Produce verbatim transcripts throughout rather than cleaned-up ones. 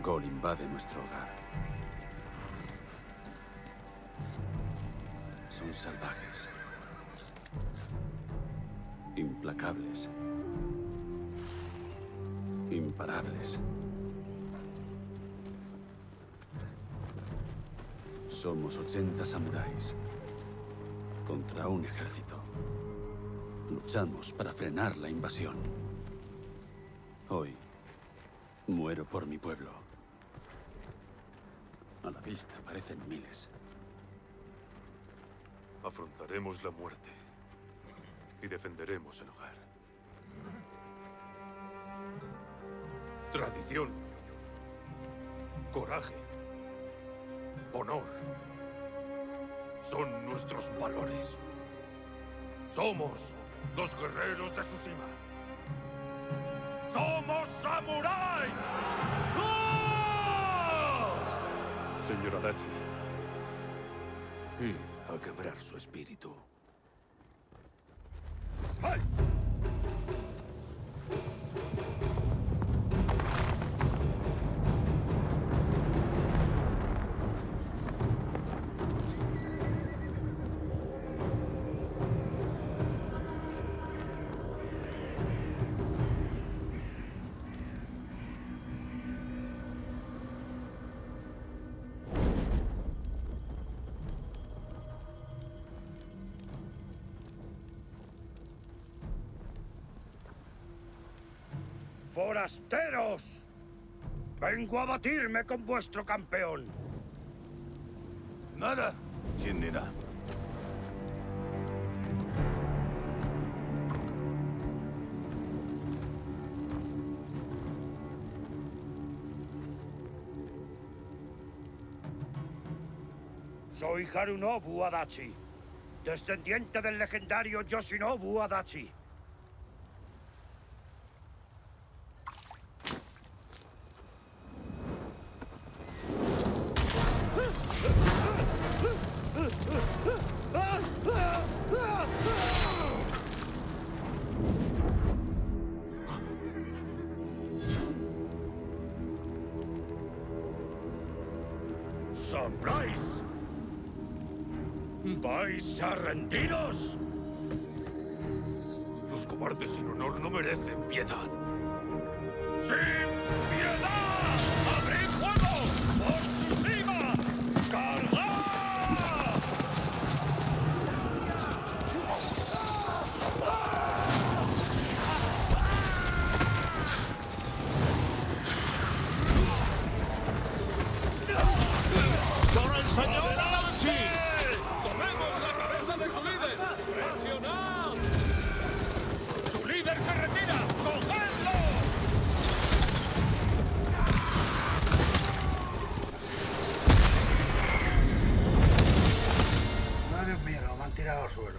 mongol invade nuestro hogar. Son salvajes, implacables, imparables. Somos ochenta samuráis contra un ejército. Luchamos para frenar la invasión. Hoy muero por mi pueblo. A la vista parecen miles. Afrontaremos la muerte y defenderemos el hogar. Tradición, coraje, honor son nuestros valores. Somos los guerreros de Tsushima. ¡Somos samuráis! ¡Oh! Señor Adachi, id a quebrar su espíritu. ¡Ay! ¡Forasteros! Vengo a batirme con vuestro campeón. Nada. ¿Quién era? Soy Harunobu Adachi, descendiente del legendario Yoshinobu Adachi. ¿Samuráis? ¿Vais a rendiros? Los cobardes sin honor no merecen piedad. ¡Sin piedad! ¡Abrís fuego! ¡Por Tsushima! ¡Cargad! ¡Por el señor Adachi! ¡Tomemos la cabeza de su líder! ¡Presionad! ¡Su líder se retira! ¡Cogedlo! No, Dios mío, lo me han tirado al suelo.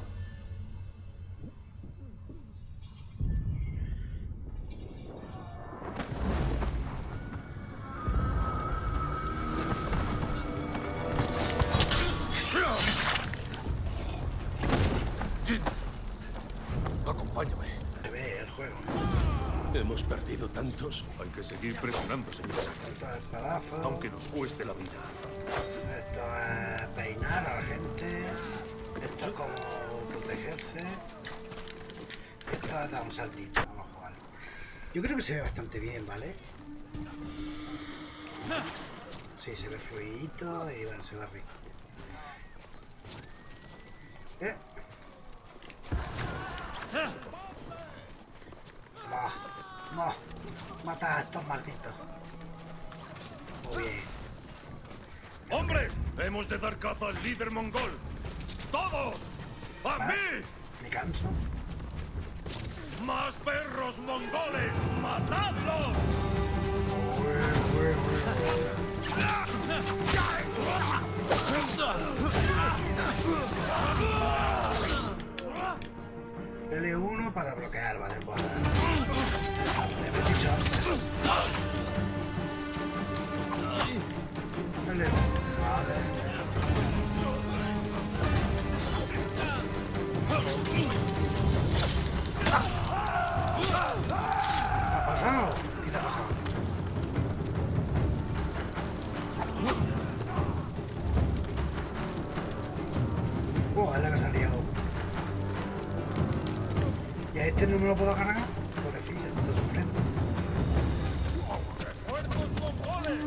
Jin, acompáñame. Se ve el juego. Hemos perdido tantos. Hay que seguir presionando, señor Sakai. Esto es espadazo. Aunque nos cueste la vida. Esto es peinar a la gente. Esto es como protegerse. Esto es dar un saltito. Vamos a jugar. Yo creo que se ve bastante bien, ¿vale? Sí, se ve fluidito y bueno, se ve rico. ¿Eh? ¡Bah! ¡Bah! ¡Mata a estos malditos! Muy bien. ¡Hombres! ¡Hemos de dar caza al líder mongol! ¡Todos! ¡A Va, mí! me canso. ¡Más perros mongoles! ¡Matadlos! L uno para bloquear, vale, pues. Me he dicho antes. L uno, vale. ¿Qué ha pasado? ¿Qué te ha pasado? Oh, es la que se ha liado. Y a este no me lo puedo cargar. Pobrecillo, está sufriendo. ¡Refuerzos mongoles!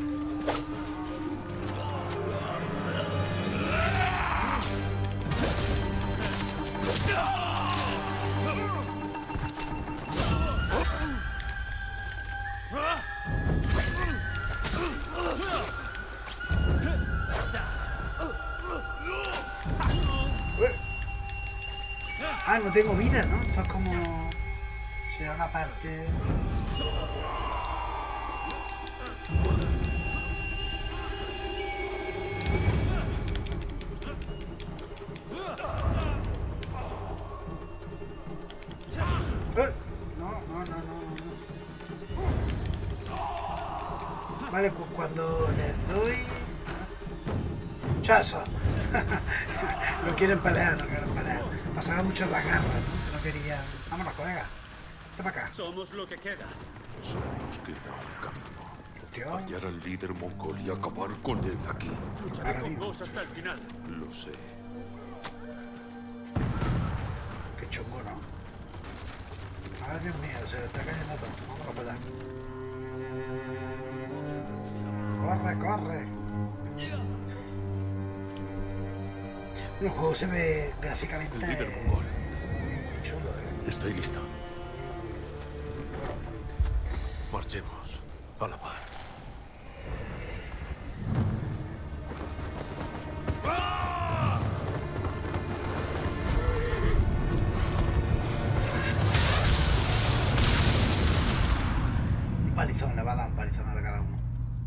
Ah, no tengo vida, ¿no? Esto es como... será una parte... Eh, No, no, no, no, no. Vale, cu- cuando les doy... ¡Chazo! No quieren pelear, no quieren pelear. Pasaba mucho en la garra, ¿no? No querían... Vámonos, colega. Vete para acá. Somos lo que queda. Solo nos queda un camino. Tío, Hallar al líder mongol y acabar con él aquí. Lucharé Ahora con mismo. vos hasta el final. Lo sé. qué chungo, ¿no? Ay, Dios mío, se le está cayendo todo. Vámonos para allá. Corre, corre. El juego se ve gráficamente El líder mongol. muy, muy chulo, ¿eh? Estoy listo. Marchemos. A la par. Un palizón, le va a dar un palizón a cada uno.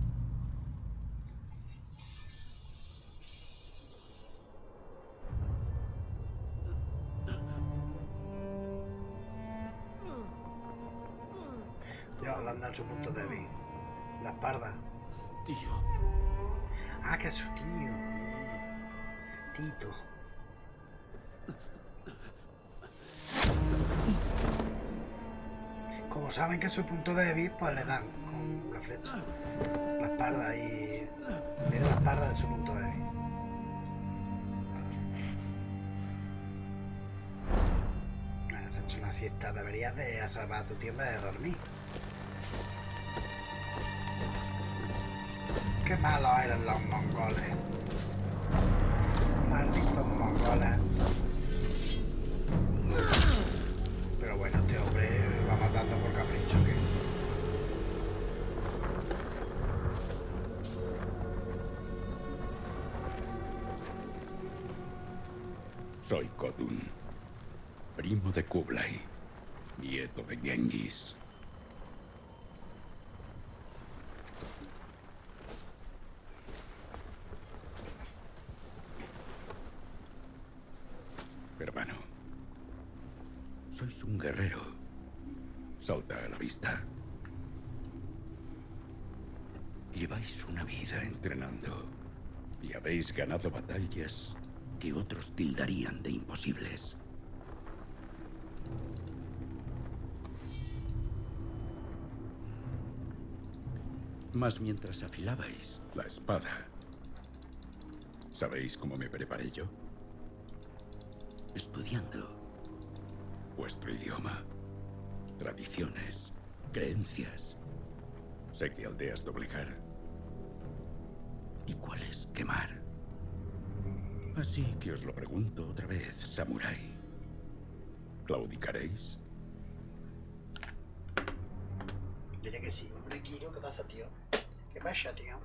Ya, le han dado su punto débil. La espalda. Tío. Ah, que es su tío. Tito. Como saben que es su punto débil, pues le dan con la flecha. La espalda y... En vez de la espalda de su punto débil. Has hecho una siesta. Deberías de salvar a tu tío en vez de dormir. Qué malos eran los mongoles. Malditos mongoles. Pero bueno, este hombre va matando por capricho, ¿qué? Soy Kodun, primo de Kublai, nieto de Genghis. Hermano, sois un guerrero. Salta a la vista. Lleváis una vida entrenando y habéis ganado batallas que otros tildarían de imposibles. Mas mientras afilabais la espada, ¿sabéis cómo me preparé yo? Estudiando vuestro idioma, tradiciones, creencias. Sé qué aldeas doblegar y cuáles quemar. Así que os lo pregunto otra vez, samurái. ¿Claudicaréis? Dice que sí, hombre, Kiro, ¿qué pasa, tío? ¿Qué pasa, tío?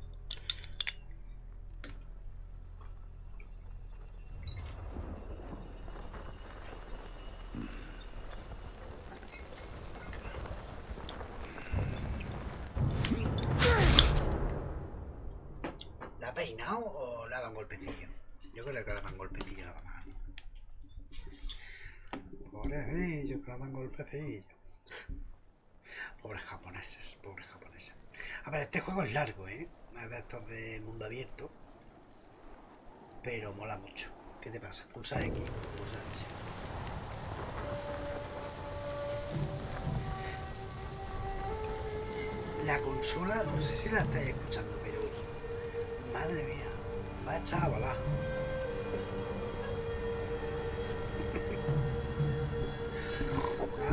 ¿La ha peinado o le ha dado un golpecillo? Yo creo que le dan golpecillo nada más. Pobrecillo, que le dan golpecillo. Pobres japoneses, pobres japoneses. A ver, este juego es largo, ¿eh? Es de estos de mundo abierto. Pero mola mucho. ¿Qué te pasa? Pulsa X, pulsa X. La consola, no sé si la estáis escuchando, pero... Madre mía, va a echar a volar.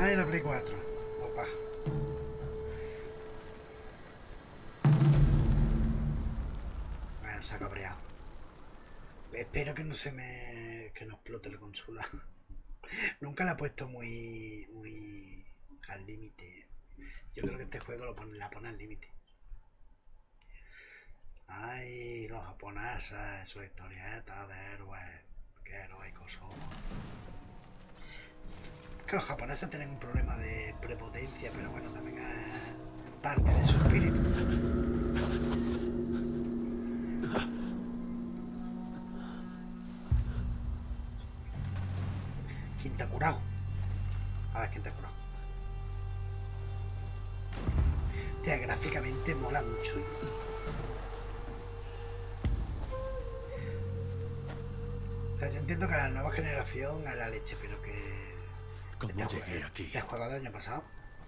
Ay, la Play cuatro. Opa. Bueno, se ha cabreado. Espero que no se me... que no explote la consola. Nunca la he puesto muy... muy... al límite. Yo creo que este juego lo pone, la pone al límite. Ay, los japoneses, sus historietas de héroes. Qué héroicos son. Que los japoneses tienen un problema de prepotencia, pero bueno, también es parte de su espíritu. ¿Quién te ha curado? A ver, ¿quién te ha curado? Hostia, gráficamente mola mucho. O sea, yo entiendo que la nueva generación es la leche, pero que... ¿Cómo este llegué juego, aquí? ¿Te has jugado el año pasado?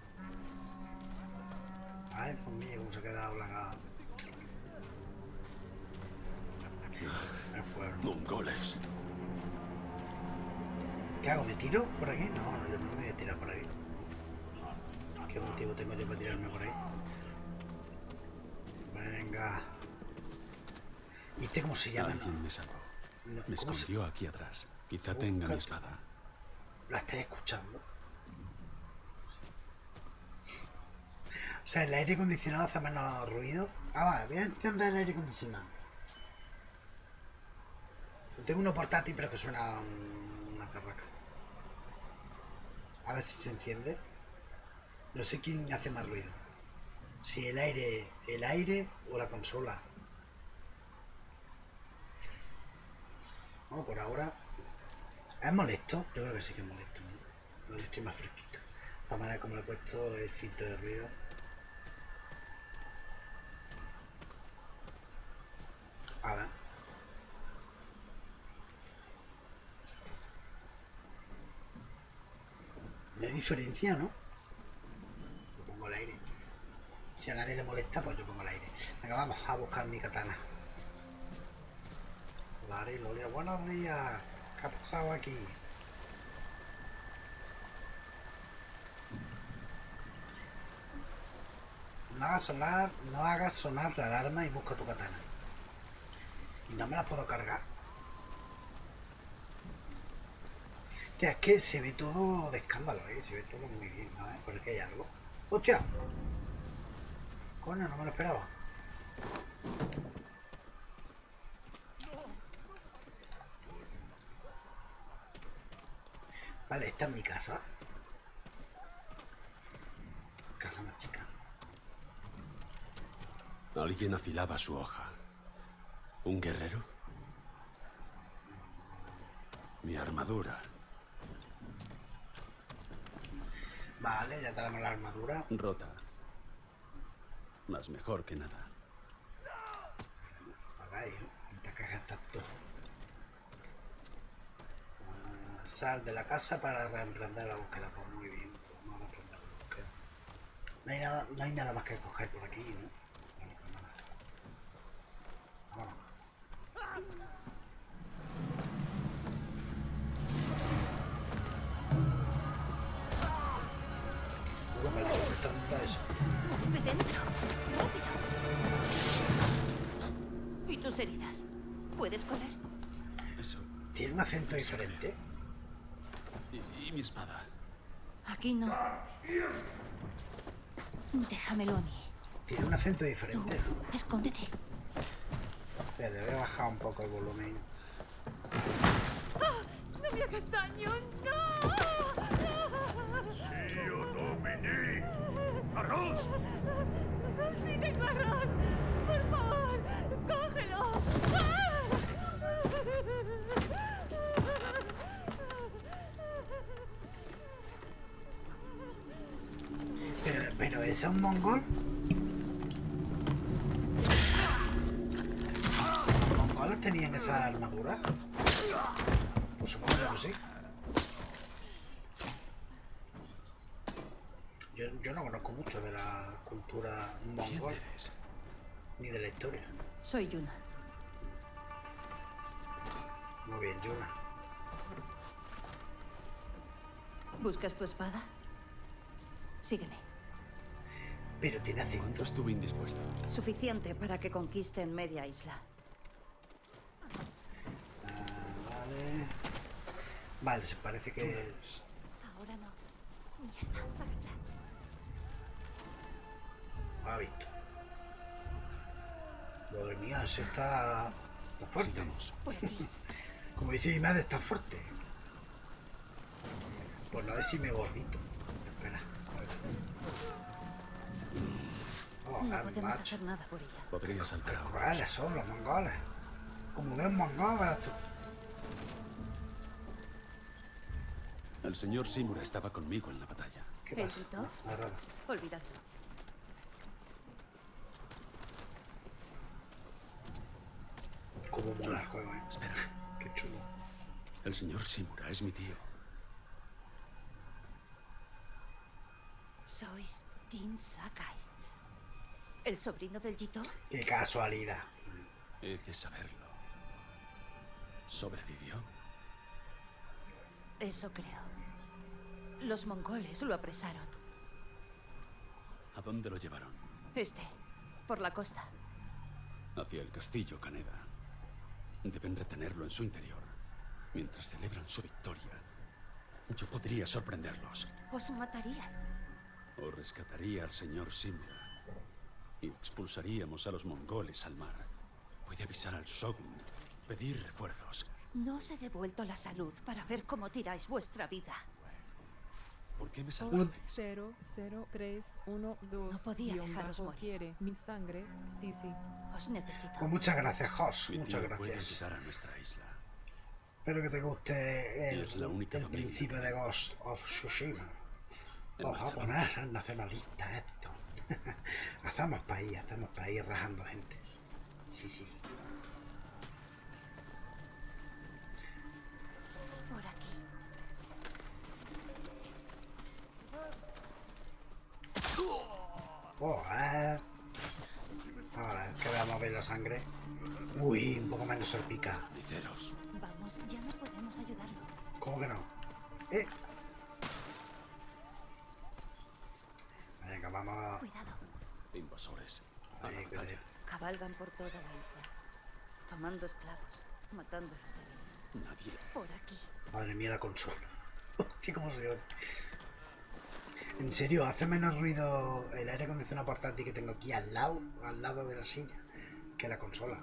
Ay, Dios mío, cómo se ha quedado lagado. El pueblo. Mongoles. ¿Qué hago? ¿Me tiro por aquí? No, no, yo no me voy a tirar por aquí. ¿Qué motivo tengo yo para tirarme por ahí? Venga. ¿Y este cómo se llama? Alguien No, me salvó. no, Me ¿cómo se- escondió aquí atrás. Quizá tenga mi espada. ¿La estáis escuchando? O sea, el aire acondicionado hace menos ruido. Ah, va, voy a encender el aire acondicionado. Tengo uno portátil, pero que suena un- una carraca. A ver si se enciende. No sé quién hace más ruido. Si el aire, el aire o la consola. Bueno, por ahora... ¿Es molesto? Yo creo que sí que es molesto, ¿no? Yo estoy más fresquito. De todas maneras, como le he puesto el filtro de ruido. A ver. No hay diferencia, ¿no? Yo pongo el aire. Si a nadie le molesta, pues yo pongo el aire. Venga, vamos a buscar mi katana. Vale, Lolia, buenos días. ¿Qué ha pasado aquí? No hagas sonar, no hagas sonar la alarma y busca tu katana. Y no me la puedo cargar. Hostia, es que se ve todo de escándalo, ¿eh? Se ve todo muy bien. A ver, por aquí hay algo. ¡Hostia! Coño, no me lo esperaba. Vale, esta es mi casa. Casa más chica. Alguien afilaba su hoja. ¿Un guerrero? Mi armadura. Vale, ya tenemos la armadura. Rota. Más mejor que nada. Hagáis, esta caja está todo. Ah, sal de la casa para reemprender la búsqueda. Pues muy bien, pues vamos a reemprender la búsqueda. No hay nada, no hay nada más que coger por aquí, ¿no? Bueno, pues nada. Vámonos. Luego me le tanta eso. Golpe dentro. Rápido. ¿Y tus heridas? ¿Puedes correr? Eso. Tiene un acento diferente. Y, y mi espada. Aquí no. Déjamelo a mí. Tiene un acento Tú, diferente, ¿no? escóndete. Espera, le voy a bajar un poco el volumen. ¡No me hagas daño! ¡No! ¡Tío Dominic! ¡Arroz! ¡Sí tengo arroz! ¡Por favor! ¡Cógelo! Pero, pero ¿ese es un mongol? ¿Los mongoles tenían esa armadura? Pues supongo que sí. Yo, yo no conozco mucho de la cultura ¿Quién mongol, eres? ni de la historia. Soy Yuna. Muy bien, Yuna. ¿Buscas tu espada? Sígueme. Pero tiene ¿Cuánto acento. estuve indispuesto? Suficiente para que conquisten media isla. Ah, vale. Vale, se parece que... Ahora no. Mierda, agacha. Ha visto. Madre mía, ese está... Está fuerte. Sigamos. Por aquí. Como dice mi madre, está fuerte. Pues no decirme gordito. Espera. a ver. Oh, No ah, podemos macho. hacer nada por ella. Podría salvar a otros. ¿Cuáles son los mongoles? Como ven mongoles, verás tú. El señor Simura estaba conmigo en la batalla. ¿Qué ¿El pasa? Tito? No, nada. Olvídalo. Cómo mola el juego, eh. Espera. Qué chulo. El señor Simura es mi tío. Sois Jin Sakai. ¿El sobrino del Jito? Qué casualidad. He de saberlo. ¿Sobrevivió? Eso creo. Los mongoles lo apresaron. ¿A dónde lo llevaron? Este, por la costa. Hacia el castillo Kaneda. Deben retenerlo en su interior. Mientras celebran su victoria, yo podría sorprenderlos. Os matarían. O rescataría al señor Simura. Y expulsaríamos a los mongoles al mar. Puede avisar al shogun. Pedir refuerzos. No os he devuelto la salud para ver cómo tiráis vuestra vida. ¿Por qué me Host salvasteis? cero cero tres uno dos. No podía dejaros morir. Quiere mi sangre. Sí, sí. Os necesito. Pues muchas gracias, Jos. Mi Muchas tío puede gracias. llegar a nuestra isla. Espero que te guste el, Es la única el familia principio de Ghost of Tsushima. En Los marcha, japoneses son nacionalistas esto. Hacemos país, hacemos país rajando gente. Sí, sí. Por aquí. Oh, eh. A ver, que veamos ver la sangre. Uy, un poco menos salpica. Carniceros. Vamos, ya no podemos ayudarlo. ¿Cómo que no? Eh. Venga, vamos a... Cuidado. Invasores. A Ahí, la cuidado. batalla. Cabalgan por toda la isla. Tomando esclavos. Matando a los débiles. Nadie. Por aquí. Madre mía, la consola. Hostia, cómo se oye. En serio, hace menos ruido el aire acondicionado portátil que tengo aquí al lado, al lado de la silla, que la consola.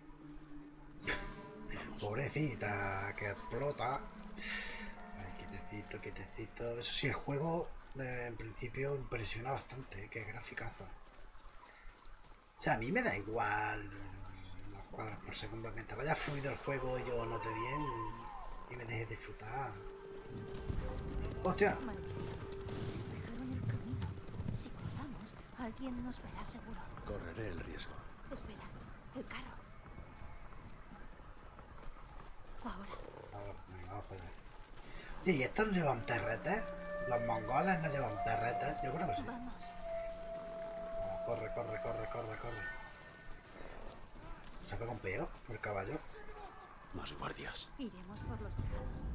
Pobrecita, que explota. Ay, quietecito, quietecito. Eso sí, el juego de- en principio impresiona bastante, ¿eh? Que graficazo. O sea, a mí me da igual los cuadros por segundo. Mientras vaya fluido el juego y yo note bien y me deje disfrutar. ¡Hostia! Maldición. Despejaron el camino. Si cruzamos, alguien nos verá seguro. Correré el riesgo. Espera. El carro. Ahora. Ahora, venga, vamos para allá. Oye, ¿y estos no llevan perretes? ¿Los mongoles no llevan perretes? Yo creo que sí. Vamos. Vamos, corre, corre, corre, corre, corre. ¿Se ha pegado un peo el caballo? Más guardias. Iremos por los tejados.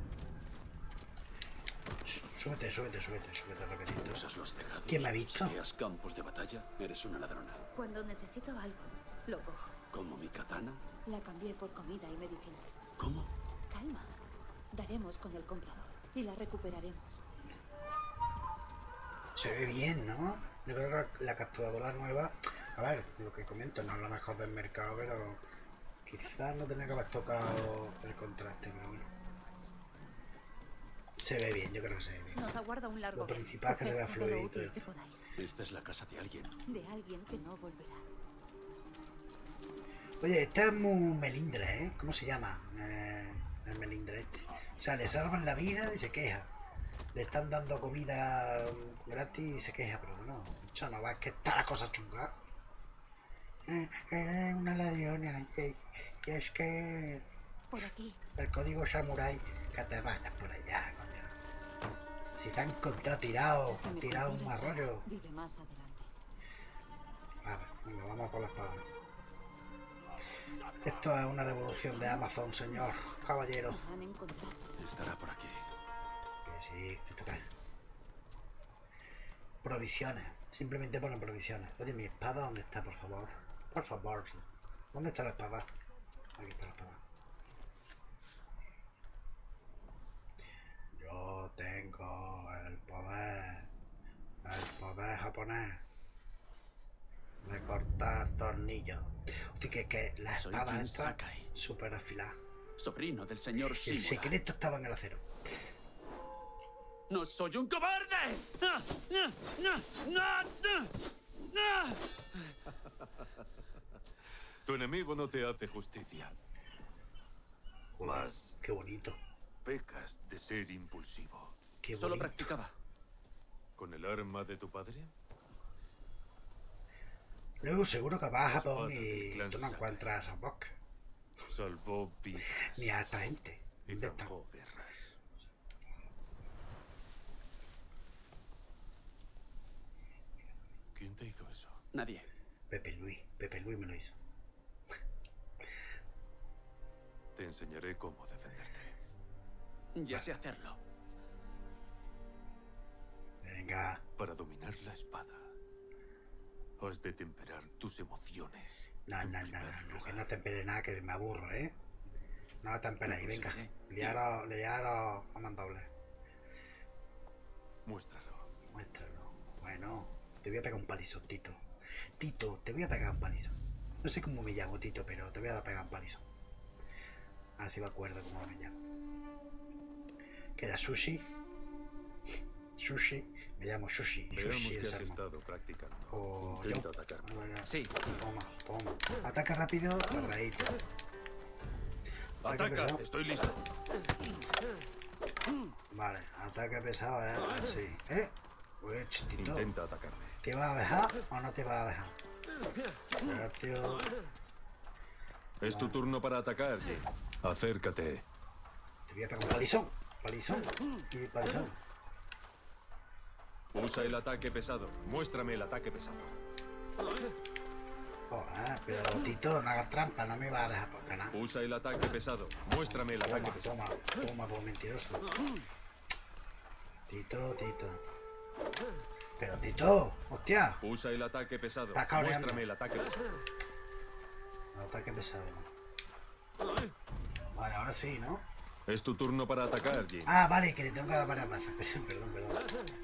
Shh, Súbete, súbete, súbete, súbete rapidito. Usas los tejados. ¿Quién me ha visto? Saqueas campos de batalla. Eres una ladrona. Cuando necesito algo, lo cojo. ¿Como mi katana? La cambié por comida y medicinas. ¿Cómo? Calma. Daremos con el comprador y la recuperaremos. Se ve bien, ¿no? Yo creo que la capturadora nueva... A ver, lo que comento, no es lo mejor del mercado, pero... Quizás no tenía que haber tocado el contraste, pero bueno. Se ve bien, yo creo que se ve bien. Nos aguarda un largo Lo viaje. principal es que se vea Coged todo lo fluidito útil que esto. podáis. Esta es la casa de alguien. De alguien que no volverá. Oye, este es muy melindre, ¿eh? ¿Cómo se llama? Eh, el melindre este. O sea, le salvan la vida y se queja. Le están dando comida gratis y se queja, pero no. Eso no va, es que está la cosa chunga. Eh, eh, una ladrona. Eh, y es que Por aquí. el código samurái, que te vayas por allá, coño. Si te han encontrado tirado, Que me tirado un calcules, arroyo. Vive más adelante. A ver, venga, vamos por la espada. Esto es una devolución de Amazon, señor caballero. Nos han encontrado. Estará por aquí. Que sí, ¿esto qué es? Provisiones. Simplemente ponen provisiones. Oye, mi espada, ¿dónde está, por favor? Por favor. ¿Dónde está la espada? Aquí está la espada. Yo tengo el poder. El poder japonés. De cortar tornillos. Hostia, que, que la Soy espada Jin está Sakai, súper afilada. sobrino del señor El Shimura. secreto estaba en el acero. ¡No soy un cobarde! ¡Ah! ¡Ah! ¡Ah! ¡Ah! ¡Ah! Tu enemigo no te hace justicia. Más Qué bonito. pecas de ser impulsivo. Qué Solo bonito. practicaba. ¿Con el arma de tu padre? Luego seguro que vas a Japón Espada del y clan tú no Sakai. encuentras a esos bosques. Salvó vidas Ni a esta gente. y ¿Dónde están? zanjó guerras. ¿Quién te hizo eso? Nadie. Pepe Luis. Pepe Luis me lo hizo. Te enseñaré cómo defenderte. Ya sé hacerlo. Venga. Para dominar la espada, has de temperar tus emociones. No, en no, no, primer no, no, que lugar. no tempere nada, que me aburro, ¿eh? No temperéis, No venga. conseguiré. Liaros, liaros a mandobles. Muéstralo. Muéstralo. Bueno, te voy a pegar un palizón, Tito. Tito, te voy a pegar un palizón. No sé cómo me llamo, Tito, pero te voy a pegar un palizón. Así me acuerdo cómo me llamo. Que era Sushi. Sushi. Me llamo Sushi. Veamos Sushi que de has Salmón. estado practicando. O Intenta yo. atacarme. Venga. Sí. Toma, toma. Ataca rápido, atraído. Ataque ¡Ataca! pesado. Estoy listo. Vale, ataque pesado, ¿eh? Así. ¿Eh? Uy, chistito. Intenta atacarme. ¿Te vas a dejar o no te vas a dejar? Ya, tío. Es tu turno para atacar, Jin. Acércate. Te voy a pegar un palizón. Palizón. Y palizón. Usa el ataque pesado. Muéstrame el ataque pesado. Oh, ah, pero Tito, no hagas trampa, no me vas a dejar por ganar. Usa el ataque pesado. Muéstrame el ataque Toma, pesado. toma, toma, por mentiroso. Tito, Tito. Pero Tito, hostia. Usa el ataque pesado. Está cabreando. Muéstrame el ataque pesado. Ataque pesado. Vale, ahora sí, ¿no? Es tu turno para atacar, Jin. Ah, vale, que le tengo que dar varias veces. Perdón, perdón.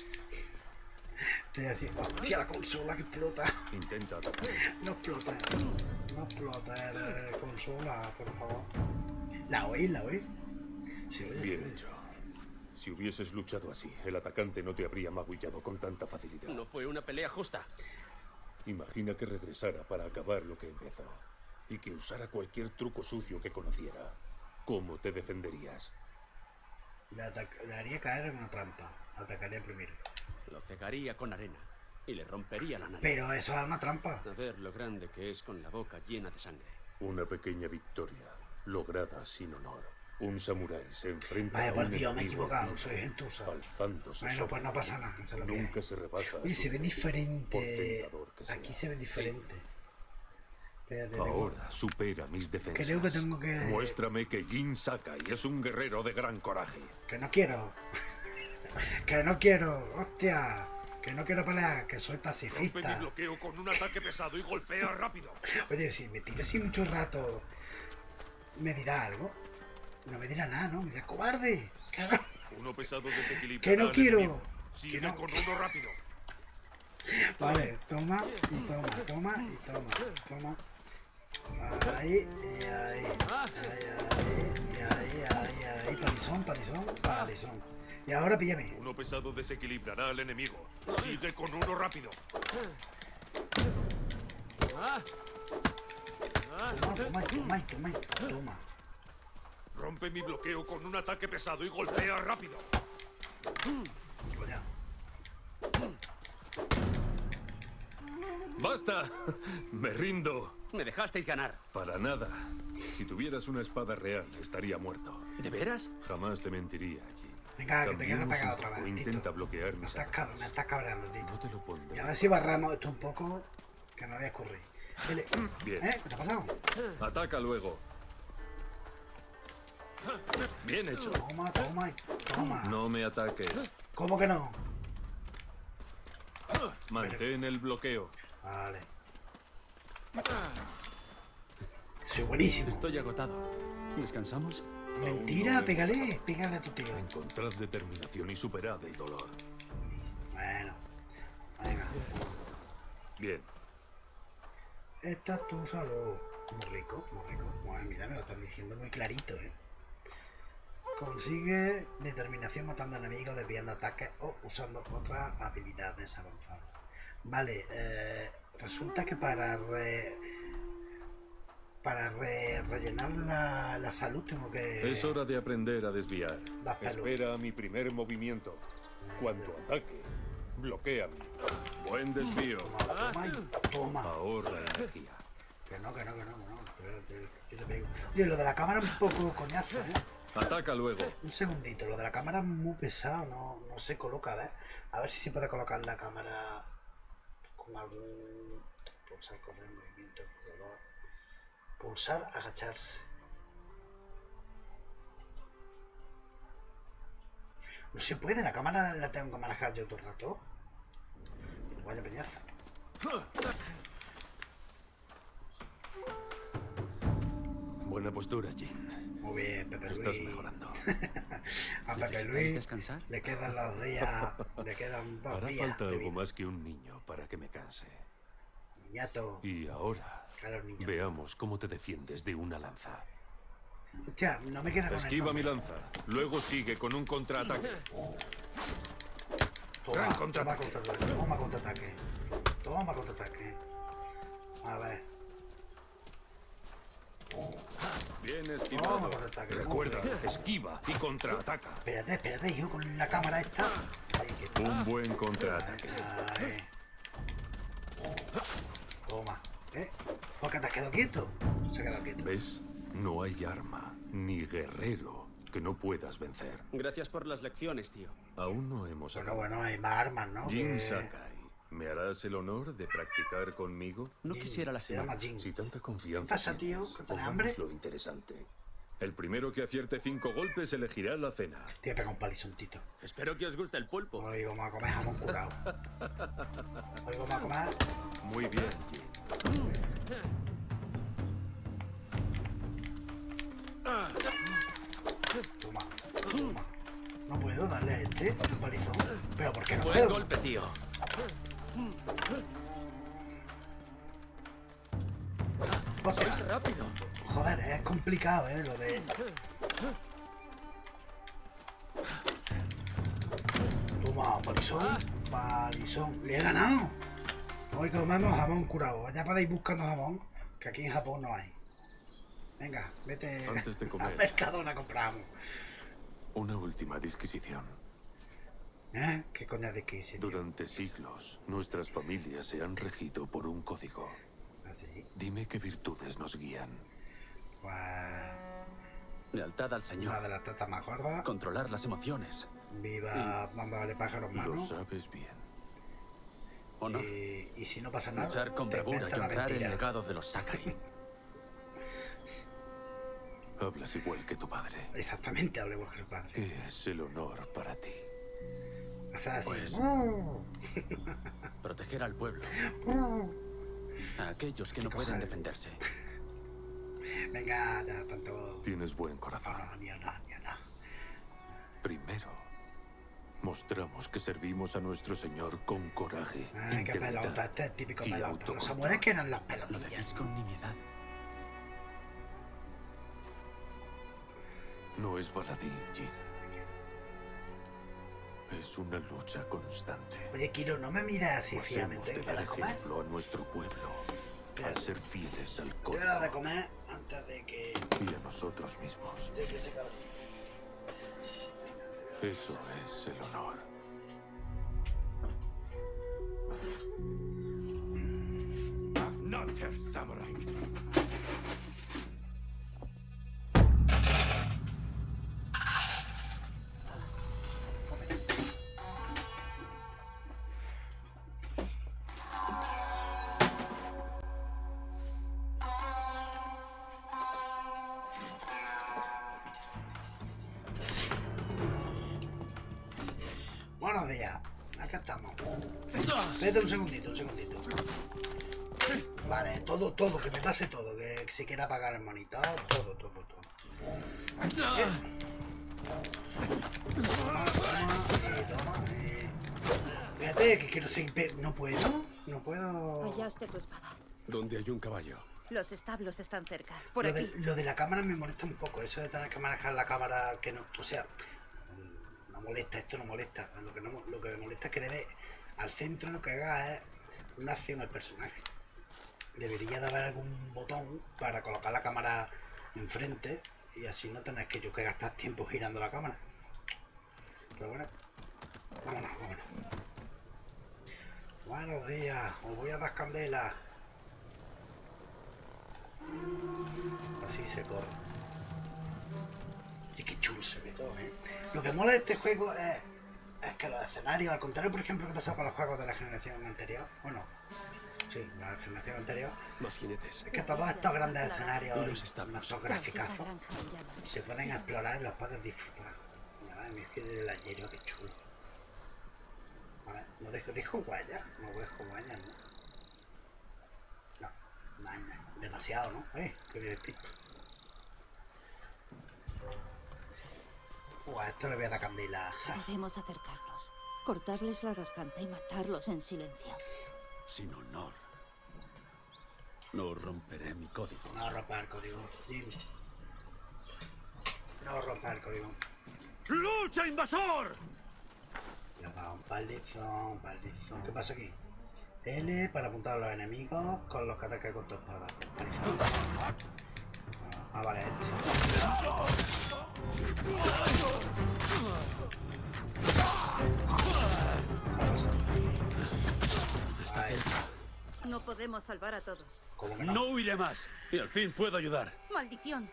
Estoy así. Hostia, la consola que explota. Intenta atacar. No explota. No explota la consola, por favor. ¿La oí? ¿La oí? Sí, oye, Bien sí, hecho. Si hubieses luchado así, el atacante no te habría magullado con tanta facilidad. No fue una pelea justa. Imagina que regresara para acabar lo que empezó y que usara cualquier truco sucio que conociera. ¿Cómo te defenderías? Le, atac- le haría caer en una trampa. Atacaría primero. Lo cegaría con arena y le rompería la nariz. Pero eso es una trampa. A ver lo grande que es con la boca llena de sangre. Una pequeña victoria, lograda sin honor. Un samurái se enfrenta Vaya, a por un Dios, me he enemigo equivocado. vivo, Soy gentuza. alzándose Bueno, sobre pues no él. pasa nada. Eso es lo que Nunca hay. se rebaja. a Oye, su se ve nivel, por diferente. tentador que sea. Aquí se ve diferente. Espérate, tengo- Ahora supera mis defensas. Creo que tengo que- Muéstrame que Jin Sakai es un guerrero de gran coraje. Que no quiero. Que no quiero. Hostia. Que no quiero pelear. Que soy Rompe mi pacifista. bloqueo con un ataque pesado y golpea rápido. Oye, si me tira así mucho rato, ¿me dirá algo? No me dirá nada, ¿no? Me dirá, cobarde. Que no, Uno pesado desequilibrado. que no quiero. Sigue Que no. con uno rápido. Vale, toma y toma, toma y toma, toma. Ahí y ahí. Ahí, ahí, y ahí, ahí, ahí. Palizón, palizón, palizón. Y ahora píllame. Uno pesado desequilibrará al enemigo. Sigue con uno rápido. Toma, toma, y toma, y toma, y toma. Rompe mi bloqueo con un ataque pesado y golpea rápido. Coño. ¡Basta! Me rindo. Me dejasteis ganar. Para nada. Si tuvieras una espada real, estaría muerto. ¿De veras? Jamás te mentiría, Jin. Venga, que te quiero Cambiemos pegar un otra poco. vez. Intenta Tito. bloquear Me mis estás, cab- ataques. me estás cabreando, Tito. No te lo pondré. Y a ver si barramos esto un poco, que me voy a escurrir. Dile. Bien. ¿Eh? ¿Qué te ha pasado? Ataca luego. Bien hecho. Toma, toma, y toma. No me ataques. ¿Cómo que no? Mantén el bloqueo. Vale. Soy buenísimo. Estoy agotado. ¿Descansamos? Mentira, pégale, pégale a tu tío. Encontrad determinación y superad el dolor. Bueno, venga. Bien. Esta es tu salud. Muy rico, muy rico. Bueno, mira, me lo están diciendo muy clarito, ¿eh? Consigue determinación matando enemigos, desviando ataques o usando otras habilidades avanzadas. Vale, eh, resulta que para re, para re, rellenar la, la salud tengo que... Es hora de aprender a desviar. Das pelo. Espera mi primer movimiento. Cuando ataque, bloquéame. Buen desvío. Toma, toma, y toma. Ahorra energía. Que no, que no, que no, que no. Te- te- Yo te pego. Oye, lo de la cámara es un poco coñazo, ¿eh? Ataca luego. Un segundito, lo de la cámara es muy pesado, no, no se coloca, a ver. A ver si se puede colocar la cámara con algún... Pulsar, correr, movimiento, color. Pulsar, agacharse. No se puede, la cámara la tengo que manejar yo todo el rato. Vaya peñazo. Buena postura, Jin. Muy bien, Pepe Luis. Estás mejorando. A Pepe ¿Necesitáis Luis descansar? le quedan los días, le quedan dos Hará días falta de algo vida. más que un niño para que me canse. Niñato, Y ahora, claro, niñato. veamos cómo te defiendes de una lanza. Hostia, no me queda con el Esquiva mi nombre. lanza. Luego sigue con un contraataque. Toma, Gran toma contraataque. contraataque. Toma contraataque. Toma contraataque. A ver. Bien Toma esquivado. contraataque. Recuerda, esquiva y contraataca. Espérate, espérate, hijo, con la cámara esta. Ay, que... Un buen contraataque. Ay. Toma. ¿Eh? ¿Por qué te has quedado quieto? Se ha quedado quieto. ¿Ves? No hay arma ni guerrero que no puedas vencer. Gracias por las lecciones, tío. Aún no hemos Bueno, acabado. bueno, hay más armas, ¿no? Jin Que- Sakai, ¿me harás el honor de practicar conmigo? No Jin, quisiera la Se llama semana. Jin. Si tanta confianza ¿Qué pasa, tío? tienes, ¿Que tienes hambre? pongamos lo interesante. El primero que acierte cinco golpes elegirá la cena. Te voy a pegar un palizontito. Espero que os guste el pulpo. Hoy vamos a comer jamón curado. Hoy vamos a comer... Muy bien, Jin. Toma, toma. No puedo darle a este un palizón. ¿Pero por qué no Buen puedo? golpe, tío. Hostia, ¡Es rápido! joder, es complicado, ¿eh? Lo de... Toma, palizón. Palizón. Le he ganado. Hoy comemos jamón curado. Vaya para ir buscando jamón, que aquí en Japón no hay. Venga, vete Antes de comer. al Mercadona, compramos. Una última disquisición. ¿Eh? ¿Qué coña de qué ese tío? Durante siglos, nuestras familias se han regido por un código. Así. Dime qué virtudes nos guían. Pues... Lealtad al Una Señor. de las tatas más gordas. Controlar las emociones. Viva Mamba Vale Pájaros Lo Mano. sabes bien. Honor. Y, y si no pasa nada, Luchar con te bravura y inventa una honrar el mentira. legado de los Sakai. Hablas igual que tu padre. Exactamente, hablemos con el padre. ¿Qué es el honor para ti? O sea, así. Pues- Proteger al pueblo. A aquellos que Sí, no pueden coger. defenderse. Venga, ya tanto. Tienes buen corazón. No, ni una, ni una. Primero, mostramos que servimos a nuestro Señor con coraje, Ay, qué integridad pelota, este es típico y pelota. Los autocontrol. samuráis que eran las Lo pelotillas. decís con nimiedad. No es baladí, Jin. Es una lucha constante. Oye, Kiro, no me mires así Hacemos fijamente de para dar comer. ejemplo a nuestro pueblo, al ser fieles al Te código voy a dar de comer antes de que, y a nosotros mismos. de que se acabe. Eso es el honor. Another samurai. Buenos días. acá estamos. Espérate un segundito, un segundito. Vale, todo, todo, que me pase todo. Que se quiera apagar el monitor, todo, todo, todo. Bien. Toma, toma, y toma, y... Fíjate, que quiero seguir... No puedo, no puedo... Hallaste tu espada. ¿Dónde hay un caballo? Los establos están cerca. Por Lo aquí. de, lo de la cámara me molesta un poco. Eso de tener que manejar la cámara que no... O sea, no molesta, esto no molesta. Lo que, no, lo que me molesta es que le dé al centro, lo que haga es una acción al personaje. Debería de haber algún botón para colocar la cámara enfrente y así no tener que yo que gastar tiempo girando la cámara. Pero bueno, vámonos, vámonos. Buenos días, os voy a dar candela. Así se corre. Y qué chulo se ve todo, ¿eh? Lo que mola de este juego es, es que los escenarios, al contrario, por ejemplo, que pasó con los juegos de la generación anterior, bueno, sí, la generación anterior, Más jinetes. es que todos estos grandes escenarios Y los y establos. estos Tras esa graficazos granja en llamas. se pueden explorar y los puedes disfrutar. Madre mía, es que el ayerio, qué chulo. A ver, no dejo, dejo huellas, no dejo huellas, ¿no? No, no, no, demasiado, ¿no? Eh, que me despisto. Uah, esto le voy a dar candela. Podemos acercarnos, cortarles la garganta y matarlos en silencio. Sin honor. No romperé mi código. No romper el código, Jim. No romper el código. ¡Lucha, invasor! Le va un palizón, un palizón. ¿Qué pasa aquí? L para apuntar a los enemigos con los que ataques con tu espada. Palizón. Ah, vale, este. ¿Qué ha pasado? Ahí. No podemos salvar a todos. ¿Cómo que no? No huiré más. Y al fin puedo ayudar. ¡Maldición!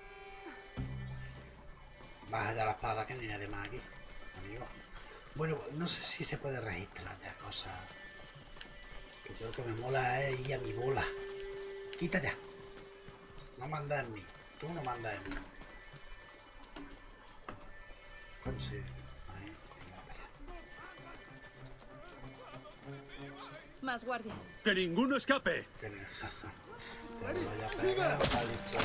Baja ya la espada, que ni nadie más aquí, amigo. Bueno, no sé si se puede registrar ya cosas. Que yo lo que me mola es ir a mi bola. Quita ya. No mandas en mí. Tú no mandas en mí. Consigue. Ahí, venga para allá. Más guardias. ¡Que ninguno escape! Que no- Te voy a pegar, palizón.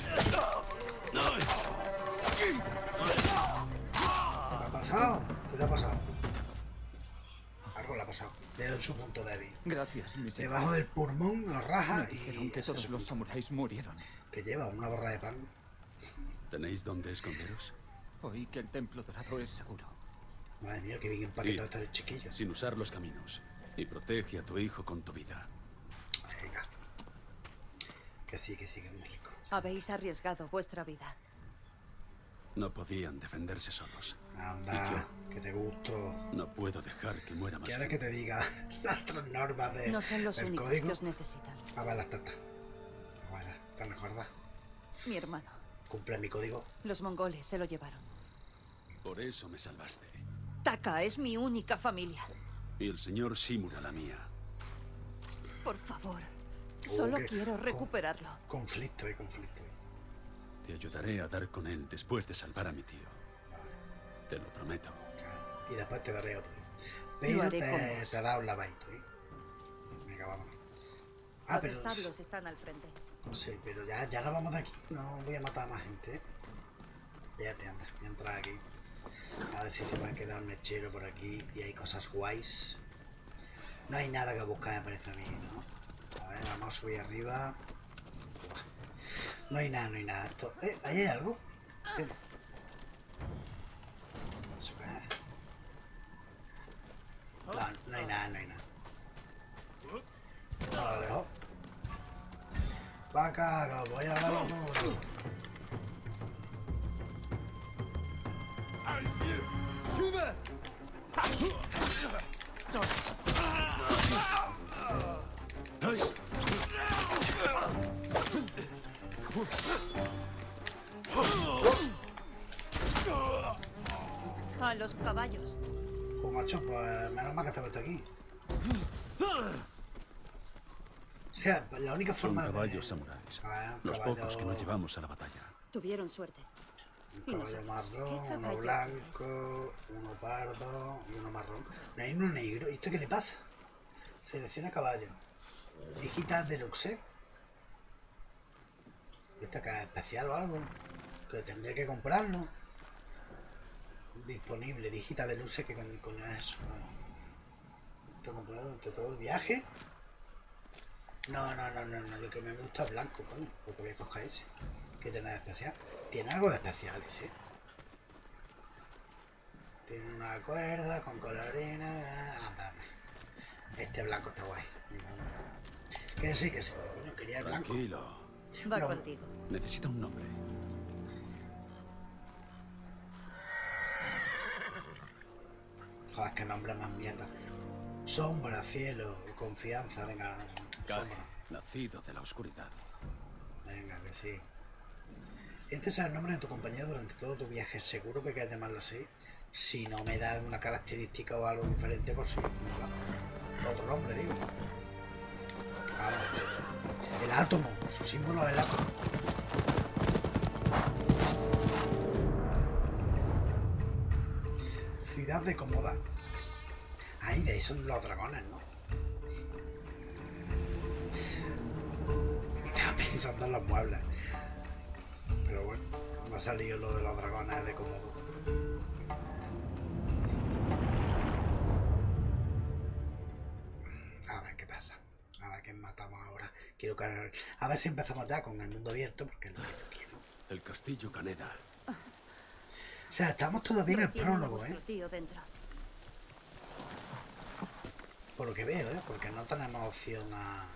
¿Qué te ha pasado? ¿Qué te ha pasado? Algo le ha pasado. Le doy su punto débil. Gracias, mi señor. Debajo del pulmón lo raja Me dijeron y que eso todos es los samuráis murieron. que lleva una barra de pan. ¿Tenéis dónde esconderos? Oí que el templo dorado es seguro. Madre mía, que bien empaquetado Y- está el chiquillo. Sin usar los caminos. Y protege a tu hijo con tu vida. Venga. Que sí, que sí, que es muy rico. Habéis arriesgado vuestra vida. No podían defenderse solos. Anda, que te gusto. No puedo dejar que muera más. ¿Quieres que te diga las tres normas de, No son los del únicos código? que os necesitan. A ver las tetas. Bueno, te recuerdas. Mi hermano. Cumple mi código. Los mongoles se lo llevaron. Por eso me salvaste. Taka es mi única familia. Y el señor Shimura la mía. Por favor. Solo que- quiero con- recuperarlo. Conflicto y conflicto. Te ayudaré a dar con él después de salvar a mi tío. Te lo prometo. Y después te daré otro. Pero haré con te, vos. te da un lavadito, ¿eh? Venga, vamos. Ah, Los pero... establos están al frente. Sí, pero ya, ya no vamos de aquí. No voy a matar a más gente, ¿eh? Fíjate, anda. Voy a entrar aquí. A ver si se va a quedar un mechero por aquí y hay cosas guays. No hay nada que buscar, me parece a mí, ¿no? A ver, vamos a subir arriba. No hay nada, no hay nada. Esto... ¿Eh? ¿Ahí hay algo? ¿Qué? No sé qué es. No, no hay nada, no hay nada. No lo dejo. Va acá, que voy a hablar todo. A los caballos. Pues macho, pues menos mal que te he puesto aquí. O sea, la única Son forma de... caballos samuráis. A ver, un Los caballo- pocos que nos llevamos a la batalla. Tuvieron suerte. Un ¿Y caballo nosotros? marrón, ¿Qué uno caballo blanco, uno pardo y uno marrón. No hay uno negro. ¿Y esto qué le pasa? Selecciona caballo. Digital deluxe. ¿Esto que es especial o algo? Que tendré que comprarlo. Disponible. Digital deluxe. ¿Qué coño es eso? ¿Esto comprado durante todo el viaje? No, no, no, no, no. Yo que me gusta el blanco, coño. Porque voy a coger ese. ¿Qué tiene de especial? Tiene algo de especial ese. Tiene una cuerda con colorina. Ah, dame. Este blanco está guay. Que sí, que sí. Coño, quería el blanco. Tranquilo. Va Pero- contigo. Necesita un nombre. Joder, qué nombre más mierda. Sombra, cielo, confianza, venga. Cae, Sombra. nacido de la oscuridad. Venga, que sí. Este es el nombre de tu compañero durante todo tu viaje. Seguro que quieres llamarlo así. Si no me da una característica o algo diferente, por si. Otro nombre, digo. Vamos. El átomo. Su símbolo es el átomo. Ciudad de Comoda. Ahí, de ahí son los dragones, ¿no? Estaba pensando en los muebles. Pero bueno, me ha salido lo de los dragones de Komodo. A ver qué pasa. A ver qué matamos ahora. Quiero que... A ver si empezamos ya con el mundo abierto, porque es lo que yo quiero. El castillo Caneda. O sea, estamos todavía en el Retienen a prólogo, ¿eh? vuestro tío dentro. Por lo que veo, ¿eh? Porque no tenemos opción a...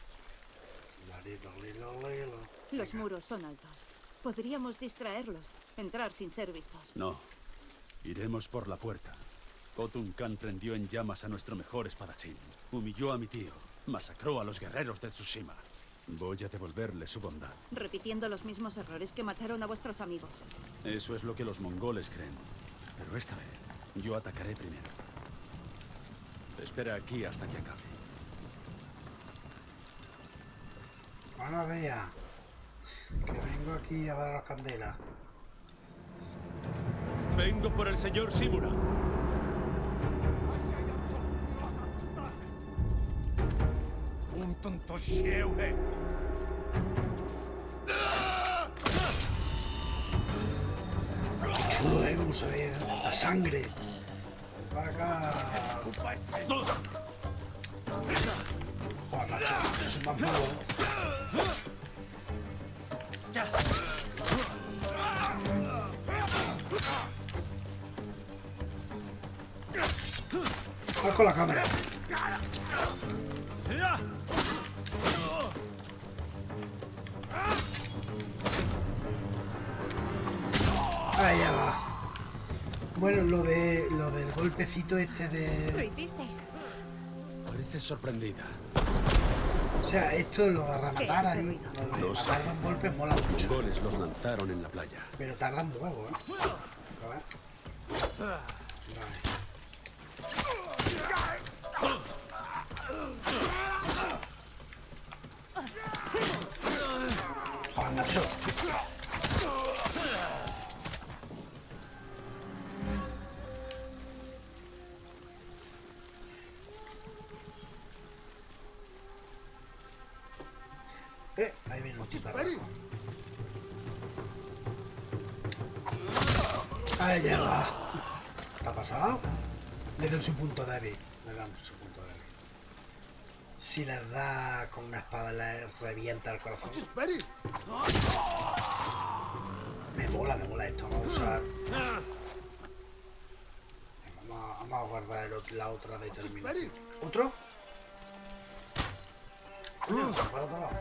Los muros son altos. Podríamos distraerlos, entrar sin ser vistos. No. Iremos por la puerta. Khotun Khan prendió en llamas a nuestro mejor espadachín. Humilló a mi tío. Masacró a los guerreros de Tsushima. Voy a devolverle su bondad. Repitiendo los mismos errores que mataron a vuestros amigos. Eso es lo que los mongoles creen. Pero esta vez, yo atacaré primero. Espera aquí hasta que acabe. Buenos días. Que vengo aquí a daros candela. Vengo por el señor Shimura. Un tonto sheuhe. Chulo, ¿eh? Como se ve la sangre. Para acá. Joder, macho. Es más malo. Vas con la cámara. Ahí ya va. Bueno, lo de lo del golpecito este ¿Lo de... hicisteis? Parece sorprendida. O sea, esto lo de rematar ¿Qué es ese ahí, ruido? lo de Lo sé. matar de un golpe mola Los mucho. mongoles los lanzaron en la playa. Pero tardan luego, ¿eh? A ver. Vale. Joder, macho. Eh, ahí viene un chiparraco. Ahí llega. ¿Qué ha pasado? Le dan su punto débil. Le dan su punto débil. Si les da con una espada, le revienta el corazón. Me mola, me mola esto. Vamos a usar. Venga, Vamos a, vamos a guardar el ot- la otra determinación. ¿Otro? Coño, para otro lado.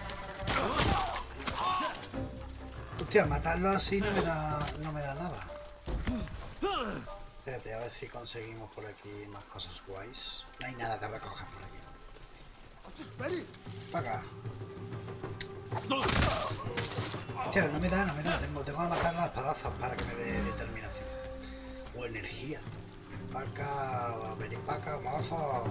Hostia, matarlo así no me da, no me da nada. Espérate, a ver si conseguimos por aquí más cosas guays. No hay nada que recoger por aquí. Para acá. Hostia, no me da, no me da. Tengo, tengo que matar las espadazas para que me dé determinación. O energía. Para acá, venir para acá, mazo.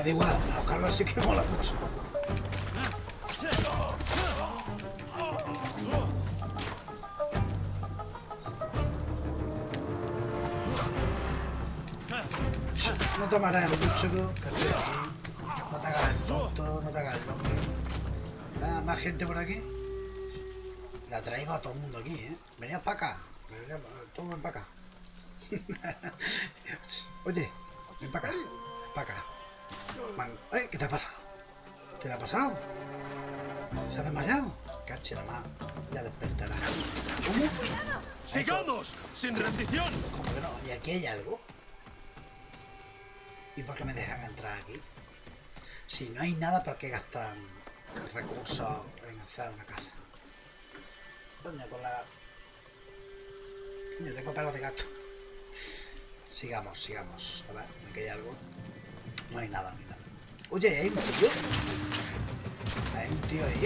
da igual, a los Carlos sí que mola mucho. No te marees mucho, que estoy aquí. No te hagas el tonto, no te hagas el hombre. Ah, más gente por aquí. La traigo a todo el mundo aquí, ¿eh? Veníos para acá. Todos ven para acá. Oye, ven para acá. Para acá. Man... ¿Eh? ¿Qué te ha pasado? ¿Qué le ha pasado? ¿Se ha desmayado? Cache la mano. Ya despertará. ¿Cómo? ¡Sigamos! ¡Sin rendición! ¿Cómo que no? ¿Y aquí hay algo? ¿Y por qué me dejan entrar aquí? Si no hay nada, ¿por qué gastan recursos en hacer una casa? Doña, con la... Coño, tengo pelos de gato. Sigamos, sigamos. A ver, aquí hay algo. No hay nada, no hay nada. Oye, ¿hay un tío? ¿Hay un tío ahí?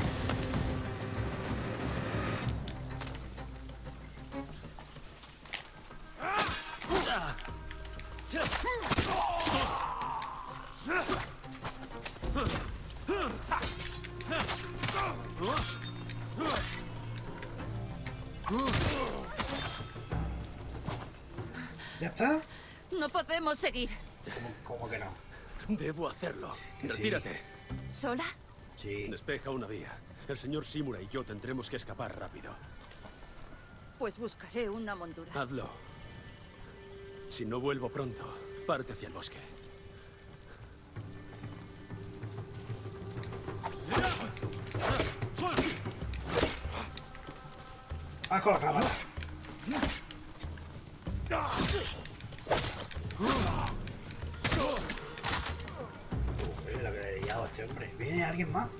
¿Ya está? No podemos seguir. ¿Cómo, cómo que no? Debo hacerlo. Que sí. Retírate. ¿Sola? Sí. Despeja una vía. El señor Shimura y yo tendremos que escapar rápido. Pues buscaré una moldura. Hazlo. Si no vuelvo pronto, parte hacia el bosque. Va con la cámara. Uy, la que le he liado a este hombre. ¿Viene alguien más?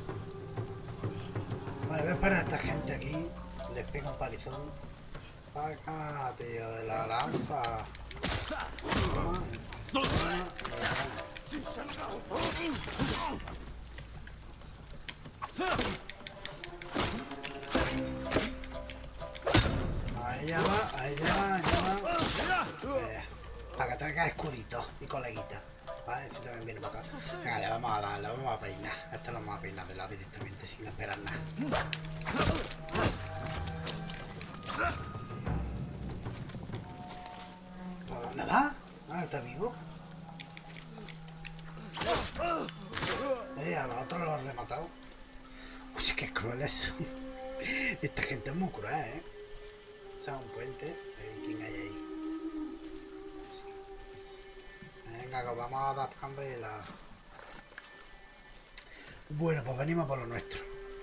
Vale, voy a esperar a esta gente aquí. Les pego un palizón. Para acá, tío, de la lanza. Ahí ya va, ahí ya va, ahí ya va. Eh, para que traiga escudito y coleguita. Vale, si también viene para acá. Venga, le vamos a dar, le vamos a peinar. A este lo vamos a peinar de lado directamente sin esperar nada. ¿Por dónde va? Ah, está vivo. Eh, a los otros los he rematado. Uy, qué cruel eso. Esta gente es muy cruel, ¿eh? O sea, un puente. Eh, ¿Quién hay ahí? Venga, que os vamos a dar candela. Bueno, pues venimos por lo nuestro.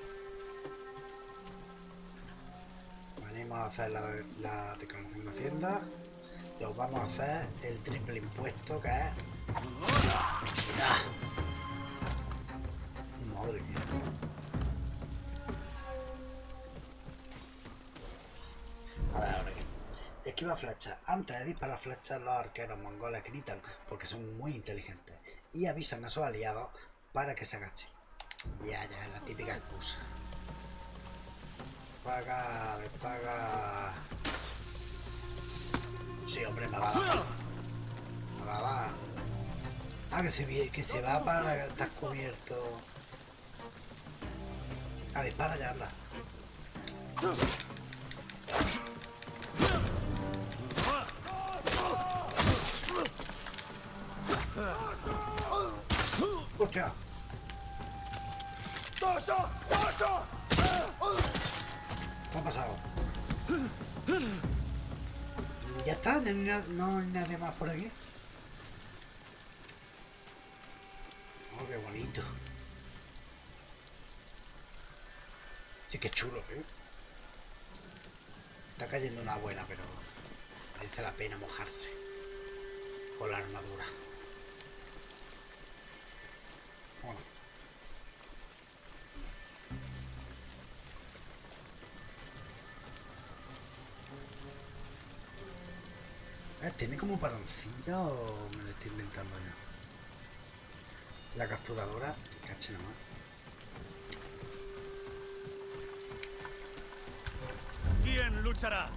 Venimos a hacer la, la declaración de Hacienda. Y os vamos a hacer el triple impuesto, que es... ¡Ah! Madre mía. A ver, ahora qué. Esquiva flechas. Antes de disparar flechas, los arqueros mongoles gritan porque son muy inteligentes y avisan a sus aliados para que se agachen. Ya, ya, la típica excusa. Paga, me paga. Sí, hombre, me va a dar. Me va a dar. Ah, que se, que se va para estar cubierto. Ah, dispara ya, anda. ¡Hostia! ¿Qué ha pasado? ¿Ya está? ¿No hay, no hay nadie más por aquí? Oh, qué bonito. Sí, qué chulo, ¿eh? Está cayendo una buena, pero merece la pena mojarse con la armadura. Bueno. Eh, ¿Tiene como paroncillo o me lo estoy inventando yo? La capturadora, caché nomás. ¿Quién luchará?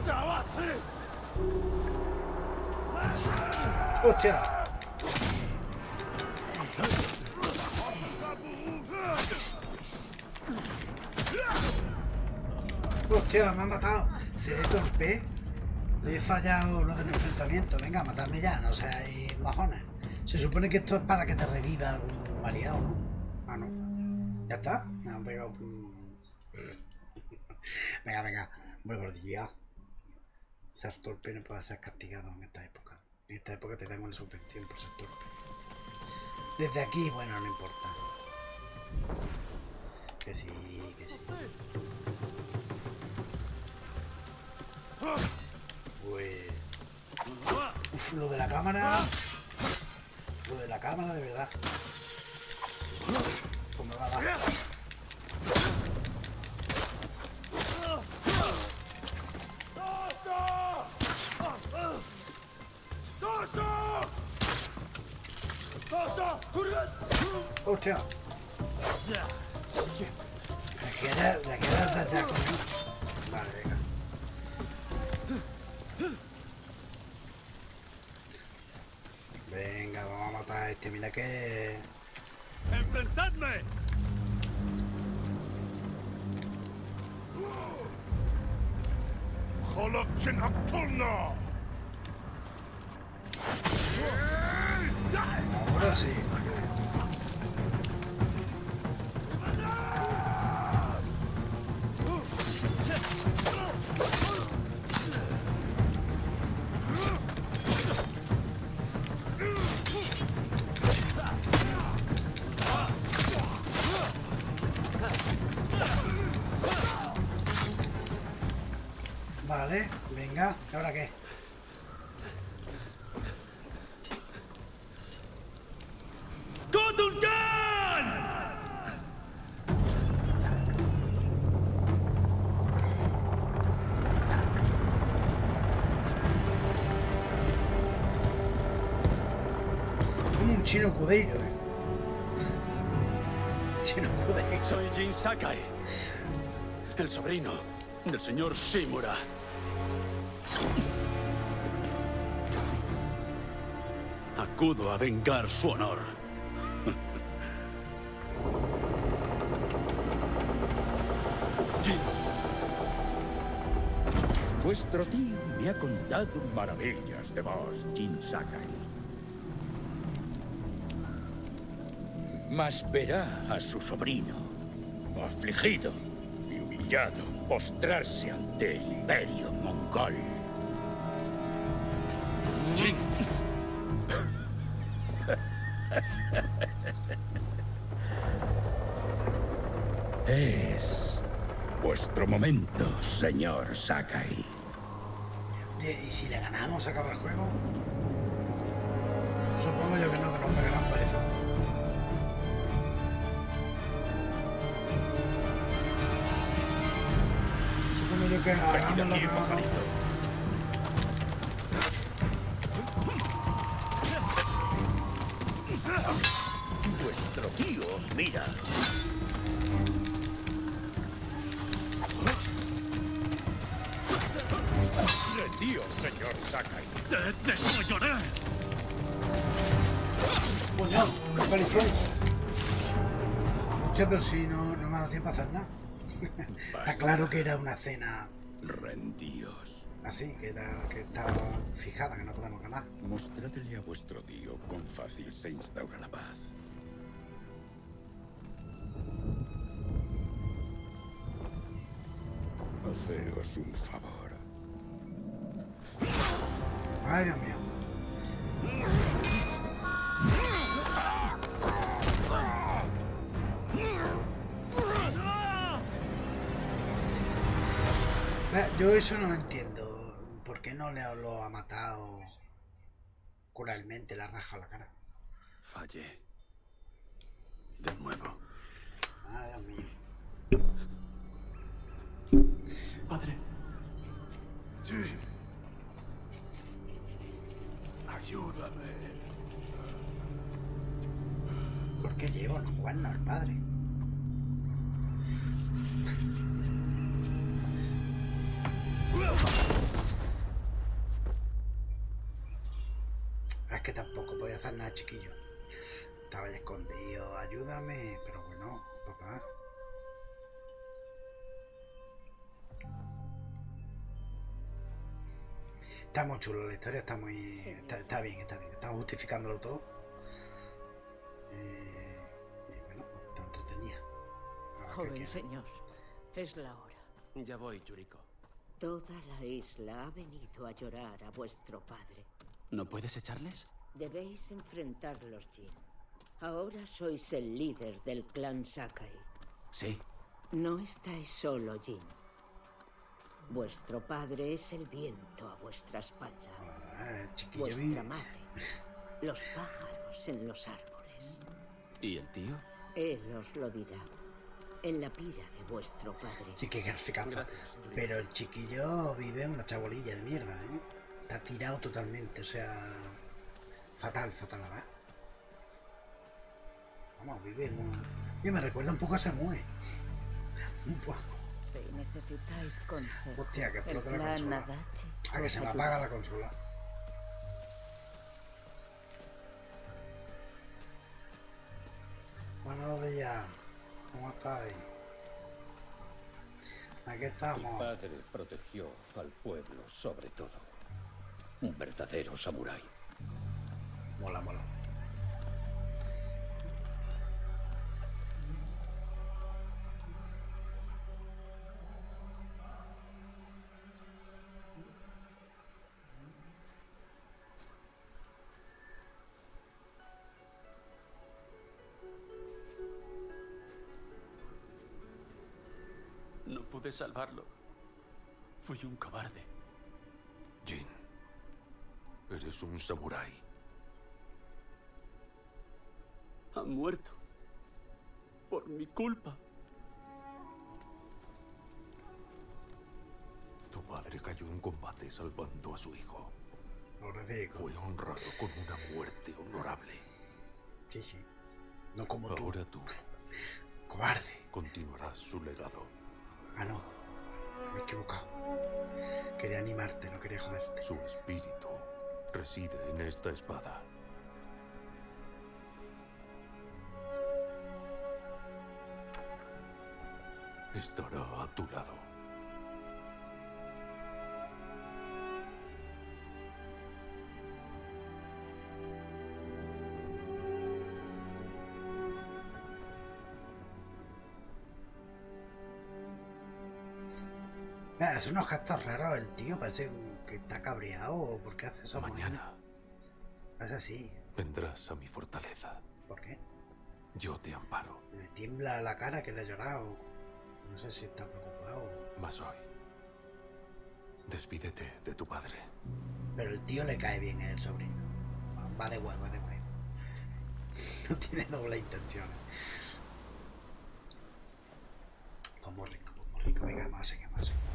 ¡Hostia! ¡Hostia! Me han matado. ¿Seré torpe? Le he fallado lo del enfrentamiento. Venga, matadme ya, no seáis mojones. Se supone que esto es para que te reviva algún mareado, ¿no? Ah, no. ¿Ya está? Me han pegado un... Venga, venga. Muy gordilla. Ser torpe no puede ser castigado en esta época. En esta época te dan una subvención por ser torpe. Desde aquí, bueno, no importa. Que sí, que sí. Pues... Uf, lo de la cámara... Lo de la cámara, de verdad. ¿Cómo va a dar? ¡Hostia! ¿De qué era? ¿De qué era ya con él? Vale, venga. Venga, vamos a matar a este. Mira que... ¡Enfrentadme! Ahora sí. Vale, venga, ¿y ahora qué? Como un chino cudeiro, eh. Chino cudeiro. Soy Jin Sakai, el sobrino del señor Shimura. Acudo a vengar su honor. Jin. Vuestro tío me ha contado maravillas de vos, Jin Sakai. Mas verá a su sobrino, afligido y humillado, postrarse ante el imperio mongol. Jin. Es vuestro momento, señor Sakai. ¿Y si le ganamos, acaba el juego? Supongo yo que no, que nos pegarán paliza. Supongo yo que hagamos lo que hagamos. Vuestro tío os mira. Rendíos, señor Sakai. ¡Te degollaré! Pues no, qué palizón. Hostia, pero si no, no me ha dado tiempo a hacer nada. Está claro que era una cena Rendíos. así, que, era, que estaba fijada, que no podemos ganar. Mostradle a vuestro tío cuán fácil se instaura la paz. Haceos un favor. Ay, Dios mío. Yo eso no entiendo. ¿Por qué no le lo ha matado cruelmente, le ha rajado la cara? Fallé. De nuevo. Ay, Dios mío. Padre. Jin. Ayúdame. ¿Por qué lleva unos cuernos el padre? que tampoco podía hacer nada, chiquillo. Estaba ya escondido, ayúdame, pero bueno, papá. Está muy chulo, la historia está muy... Sí, está, sí. está bien, está bien. Estamos justificándolo todo. Eh, y bueno, está entretenida. Ahora, ¿qué Joven quieres? señor, es la hora. Ya voy, Yuriko. Toda la isla ha venido a llorar a vuestro padre. ¿No puedes echarles? Debéis enfrentarlos, Jin. Ahora sois el líder del clan Sakai. Sí. No estáis solo, Jin. Vuestro padre es el viento a vuestra espalda. Ah, el chiquillo Vuestra vive. madre, los pájaros en los árboles. ¿Y el tío? Él os lo dirá. En la pira de vuestro padre. Sí, que graficazo. Gracias, Yuriko. Pero el chiquillo vive en una chabolilla de mierda, ¿eh? Está tirado totalmente, o sea... Fatal, fatal, la verdad. Vamos, vive en un... Yo me recuerda un poco a Samue. Un poco. Si necesitáis consejo, Hostia, que el explote la plan consola. Adachi A que os se me ayuda. apaga la consola. Buenos días. ¿Cómo estáis? Aquí Tu estamos. padre protegió al pueblo sobre todo. Un verdadero samurái. Mola, mola. No pude salvarlo. Fui un cobarde. Jin, eres un samurái. Ha muerto. Por mi culpa. Tu padre cayó en combate salvando a su hijo. Pobrecito. Fue honrado con una muerte honorable. Sí, sí. No como tú. Ahora tú Cobarde. continuarás su legado. Ah, no. Me he equivocado. Quería animarte, no quería joderte. Su espíritu reside en esta espada. Estará a tu lado. Ah, hace unos gestos raros el tío, parece que está cabreado. ¿Por qué hace eso? Mañana Es así. vendrás a mi fortaleza. ¿Por qué? Yo te amparo. Le tiembla la cara que le ha llorado. No sé si está preocupado. Mas hoy, despídete de tu padre. Pero el tío le cae bien el sobrino. Va de huevo, va de huevo. No tiene doble intención. Pues muy rico, pues muy rico. Venga, vamos a seguir, vamos a seguir.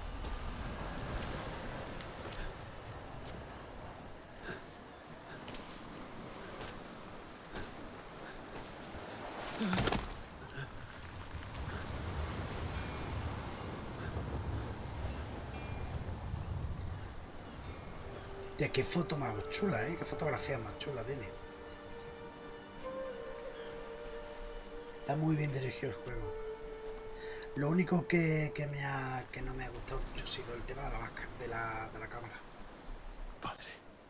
Tía, qué foto más chula, ¿eh? Qué fotografía más chula tiene. Está muy bien dirigido el juego. Lo único que, que, me ha, que no me ha gustado mucho ha sido el tema de la máscara, de la, de la cámara. Padre.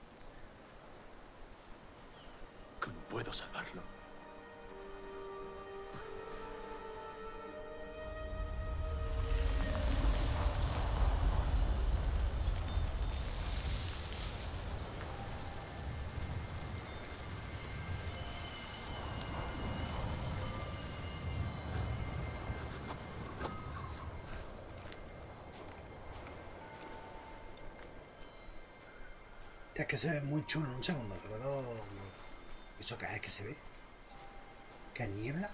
¿Cómo puedo salvarlo? Es que se ve muy chulo. Un segundo, te puedo... ¿Eso qué es que se ve? ¿Qué es niebla?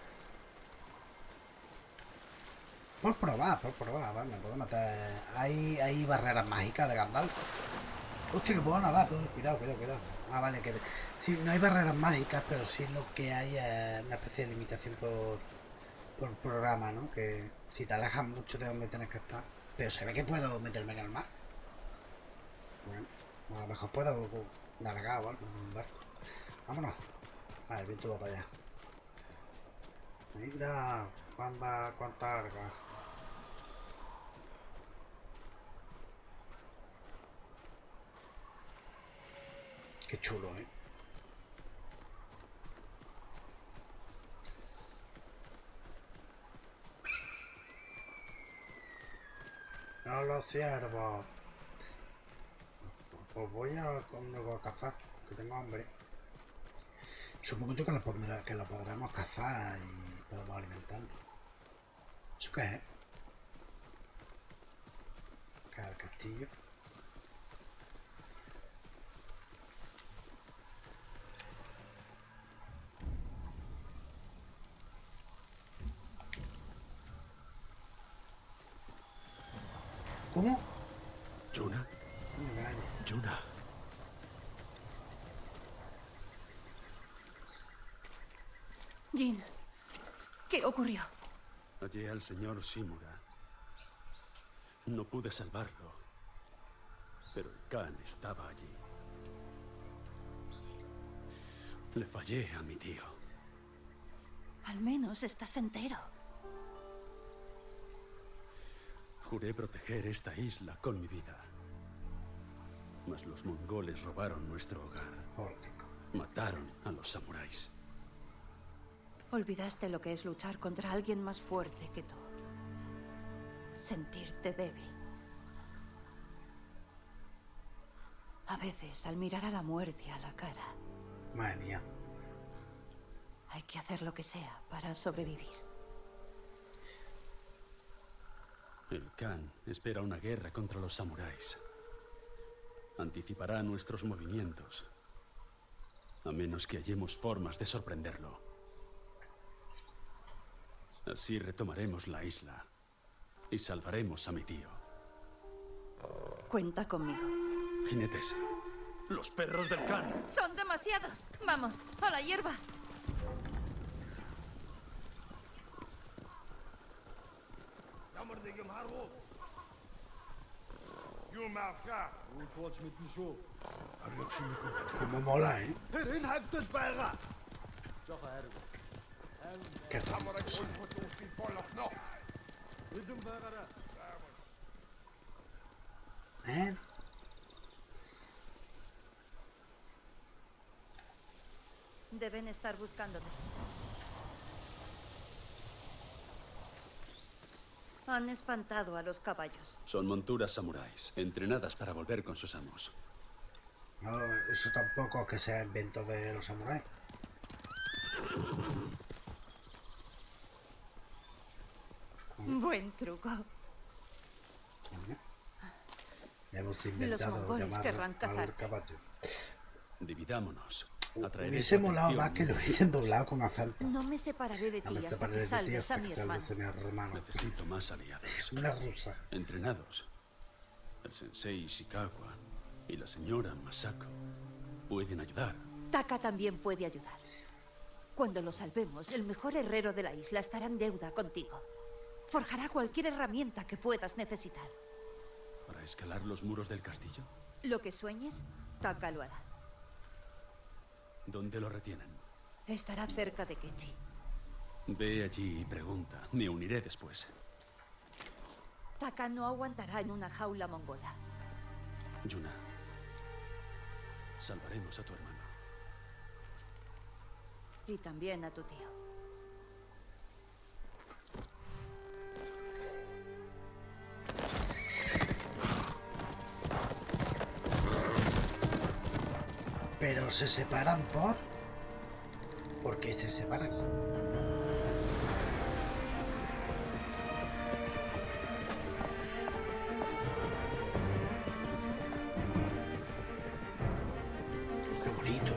Por probar, por probar, vale, me puedo meter... Hay, hay barreras mágicas de Gandalf. Hostia, que puedo nadar, pero cuidado, cuidado, cuidado. Ah, vale, que... Sí, no hay barreras mágicas, pero sí lo que hay es una especie de limitación por... Por programa, ¿no? Que si te alejas mucho de donde tienes que estar... Pero se ve que puedo meterme en el mar. Bueno, a lo mejor puedo Navegado, ¿vale? Un barco. Vámonos. Ah, el viento va para allá. Mira, cuánta, cuánta arga. Qué chulo, ¿eh? No los ciervos. Pues voy a luego a cazar, que tengo hambre. Supongo yo que lo, pondrá, que lo podremos cazar y podemos alimentarlo. ¿Eso qué es? ¿Qué es el castillo? ¿Cómo? ¿Yuna? Yuna. Jin, ¿qué ocurrió? Hallé al señor Shimura. No pude salvarlo, pero el Khan estaba allí. Le fallé a mi tío. Al menos estás entero. Juré proteger esta isla con mi vida. Mas los mongoles robaron nuestro hogar. Mataron a los samuráis. Olvidaste lo que es luchar contra alguien más fuerte que tú. Sentirte débil. A veces, al mirar a la muerte a la cara... Madre mía. Hay que hacer lo que sea para sobrevivir. El Khan espera una guerra contra los samuráis. Anticipará nuestros movimientos. A menos que hallemos formas de sorprenderlo. Así retomaremos la isla y salvaremos a mi tío. Cuenta conmigo. Jinetes, los perros del Khan. ¡Son demasiados! ¡Vamos, a la hierba! Como mola, ¿eh? ¿Qué tal? ¿Eh? Deben estar buscándote. Han espantado a los caballos. Son monturas samuráis, entrenadas para volver con sus amos. No, eso tampoco que sea invento de los samuráis. Buen truco. Hemos inventado Los mongoles querrán al cazarte. caballo. Dividámonos. Atraeré Hubiese tu molado atención, más que lo Yuna. hubiesen doblado con acento. No me separaré de ti No me hasta separaré que de ti salves hasta a que mi salves hermano. a mi hermano. Necesito más aliados. Una rusa. Entrenados. El sensei Ishikawa y la señora Masako pueden ayudar. Taka también puede ayudar. Cuando lo salvemos, el mejor herrero de la isla estará en deuda contigo. Forjará cualquier herramienta que puedas necesitar. ¿Para escalar los muros del castillo? Lo que sueñes, Taka lo hará. ¿Dónde lo retienen? Estará cerca de Kechi. Ve allí y pregunta. Me uniré después. Taka no aguantará en una jaula mongola. Yuna, salvaremos a tu hermano. Y también a tu tío. Pero se separan por... ¿Por qué se separan? Qué bonito.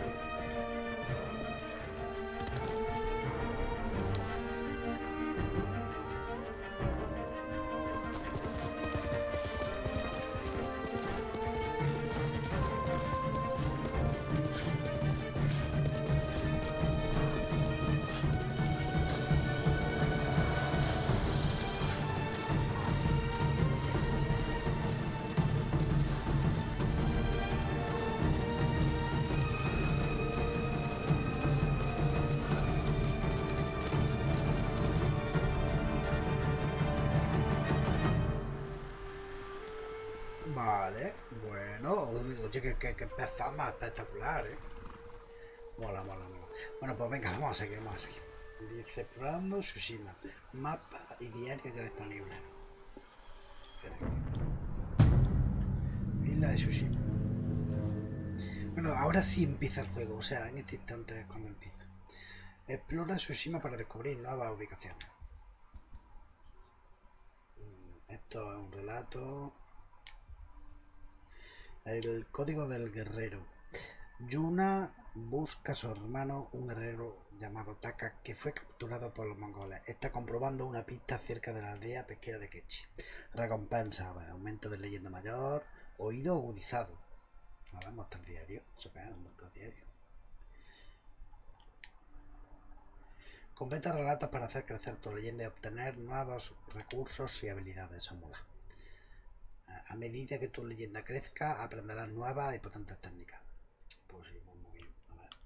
Vale, bueno, oye, que, que, que pez más espectacular, ¿eh? Mola, mola, mola. Bueno, pues venga, vamos a seguir, vamos a seguir. Dice, explorando Tsushima. Mapa y diario ya disponible. Isla de Tsushima. Bueno, ahora sí empieza el juego, o sea, en este instante es cuando empieza. Explora Tsushima para descubrir nuevas ubicaciones. Esto es un relato. El código del guerrero. Yuna busca a su hermano, un guerrero llamado Taka, que fue capturado por los mongoles. Está comprobando una pista cerca de la aldea pesquera de Kechi. Recompensa, aumento de leyenda mayor, oído agudizado. Vale, mostrar diario. Eso que es, mostrar diario. Completa relatos para hacer crecer tu leyenda y obtener nuevos recursos y habilidades. Eso mola. A medida que tu leyenda crezca, aprenderás nuevas y potentes técnicas. Pues sí, muy bien. A ver.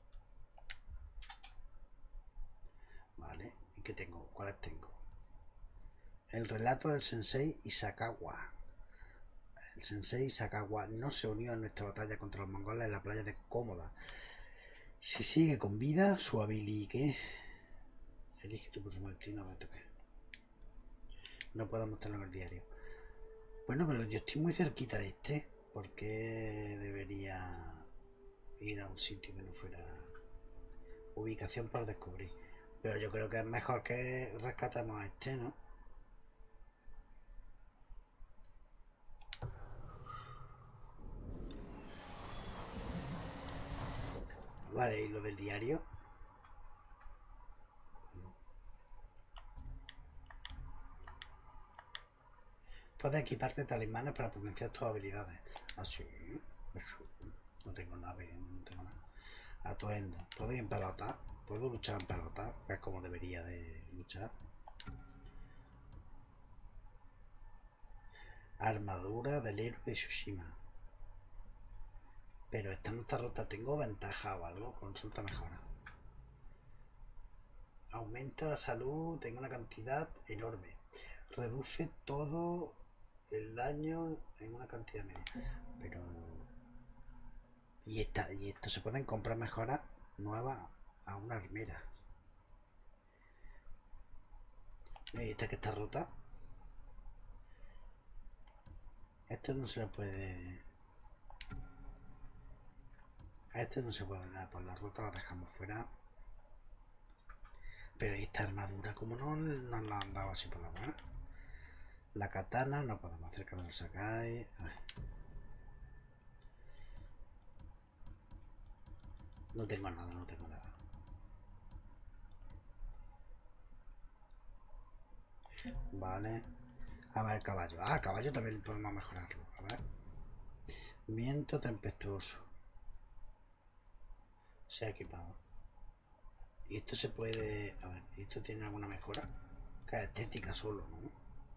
Vale. ¿Y qué tengo? ¿Cuáles tengo? El relato del sensei Isakawa. El sensei Isakawa no se unió en nuestra batalla contra los mongoles en la playa de Komoda. Si sigue con vida, su habilidad... Elige tu próximo destino, me toque. No puedo mostrarlo en el diario. Bueno, pero yo estoy muy cerquita de este. ¿Por qué debería ir a un sitio que no fuera ubicación por descubrir? Pero yo creo que es mejor que rescatemos a este, ¿no? Vale, ¿y lo del diario? Puedes equiparte talismanes para potenciar tus habilidades. Así. No tengo nada, no tengo nada. Atuendo. ¿Puedo ir en pelota? ¿Puedo luchar en pelota? Que es como debería de luchar. Armadura del héroe de Tsushima. Pero esta no está rota. ¿Tengo ventaja o algo? Consulta mejora. Aumenta la salud. Tengo una cantidad enorme. Reduce todo el daño en una cantidad media. Pero... Y, esta, y esto se pueden comprar mejoras nuevas a una armera. ¿Y esta que está rota? Esto no se le puede... A este no se puede dar. Por la rota la dejamos fuera. Pero esta armadura, como no nos la han dado así por la buena. La katana, no podemos hacer que nos sacáis. A ver. No tengo nada, no tengo nada. Vale. A ver, el caballo. Ah, el caballo también podemos mejorarlo. A ver. Viento tempestuoso. Se ha equipado. Y esto se puede... A ver, ¿esto tiene alguna mejora? Que es estética solo, ¿no?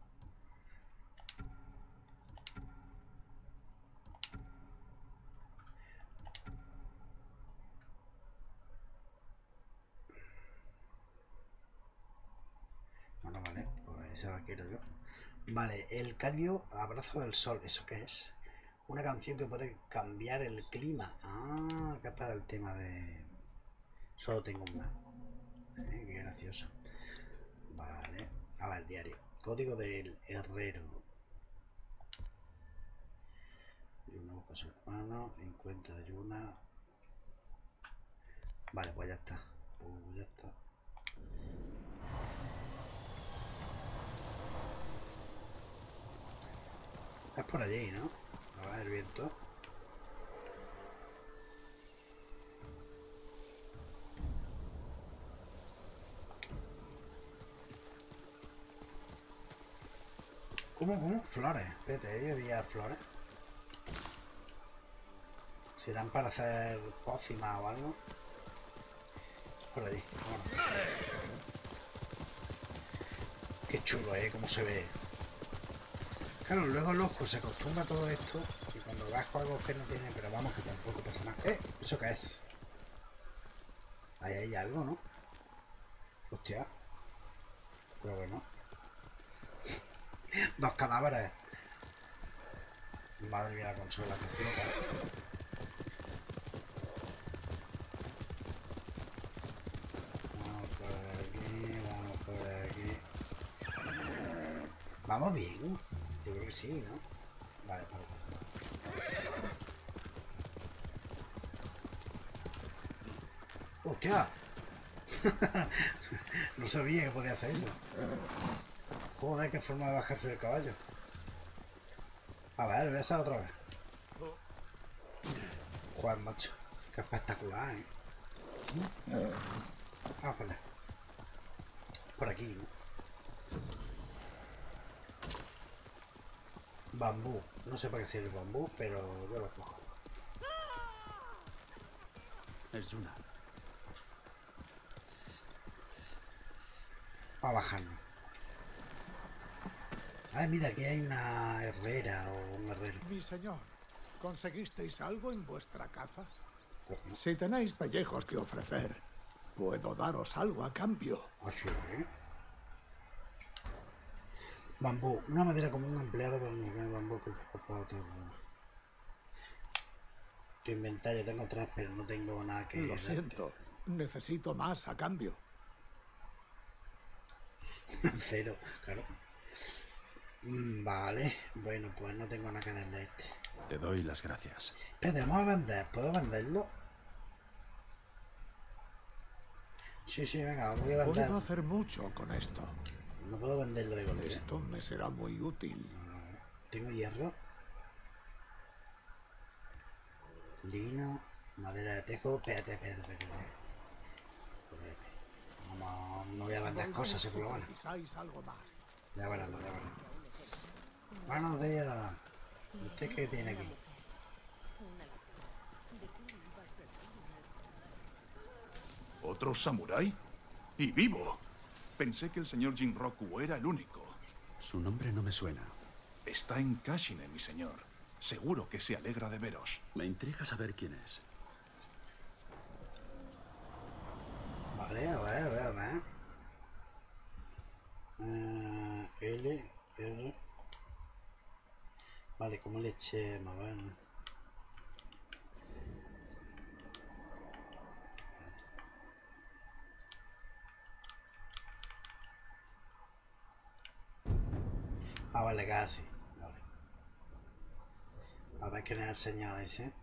Bueno, vale, pues esa la quiero yo. Vale, el cálido abrazo del sol. ¿Eso qué es? Una canción que puede cambiar el clima. Ah, que es para el tema de... Solo tengo una. Eh, qué gracioso. Vale. A ver, el diario. Código del herrero. Yuna busca a su hermano. Encuentra a Yuna. Vale, pues ya está. Pues ya está. Es por allí, ¿no? A ver, el viento. ¿Cómo, cómo? Flores. Espérate, ahí había flores. ¿Serán para hacer pócimas o algo? Por allí. Bueno. Qué chulo, ¿eh? Cómo se ve. Claro, luego el ojo se acostumbra a todo esto y cuando vas con algo que no tiene, pero vamos, que tampoco pasa nada. ¡Eh! ¿Eso qué es? Ahí hay algo, ¿no? Hostia. Pero bueno. Dos cadáveres. Madre mía, la consola que explota. Vamos por aquí, vamos por aquí. Vamos bien. Yo creo que sí, ¿no? Vale, vale. ¡Hostia! No sabía que podía hacer eso. Joder, qué forma de bajarse del caballo. A ver, voy a hacer otra vez. Joder, macho. Qué espectacular, ¿eh? Ah, vale. Por aquí, ¿no? Bambú. No sé para qué sirve el bambú, pero yo lo cojo. Es Yuna. Para bajarnos. Ay, mira, aquí hay una herrera o un herrero. Mi señor, ¿conseguisteis algo en vuestra caza? Si tenéis pellejos que ofrecer, puedo daros algo a cambio. Así, ¿eh? Bambú. Una madera común empleada para el bambú que se corta otro. Tu inventario tengo tres, pero no tengo nada que... Lo siento. Necesito más a cambio. Cero, claro. Vale, bueno, pues no tengo nada que darle a este. Te doy las gracias. Espérate, vamos a vender. ¿Puedo venderlo? Sí, sí, venga, voy a vender. Puedo hacer mucho con esto. No puedo venderlo de golpe. Esto me será muy útil. Tengo hierro. Lino, madera de tejo. Espérate, espérate, espérate. No, no voy a vender cosas, se lo van. Ya verán, ya verán. Buenos días. ¿Usted qué tiene aquí? ¿Otro samurái? ¡Y vivo! Pensé que el señor Jinroku era el único. Su nombre no me suena. Está en Kashine, mi señor. Seguro que se alegra de veros. Me intriga saber quién es. Vale, a ver, a ver, a ver. Uh, L, R. Vale, ¿cómo le eché más bueno? Ah, vale, casi. Vale. A ver quién es el señor ese.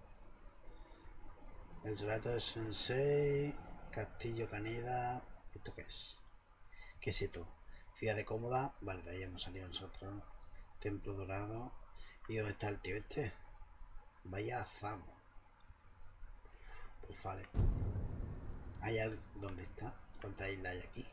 El relato de Sensei. Castillo Caneda. ¿Esto qué es? ¿Qué es esto? Ciudad de Cómoda. Vale, de ahí hemos salido nosotros. Templo Dorado. ¿Y dónde está el tío este? Vaya Zamo. Pues vale. ¿Hay algo? ¿Dónde está? ¿Cuántas islas hay aquí?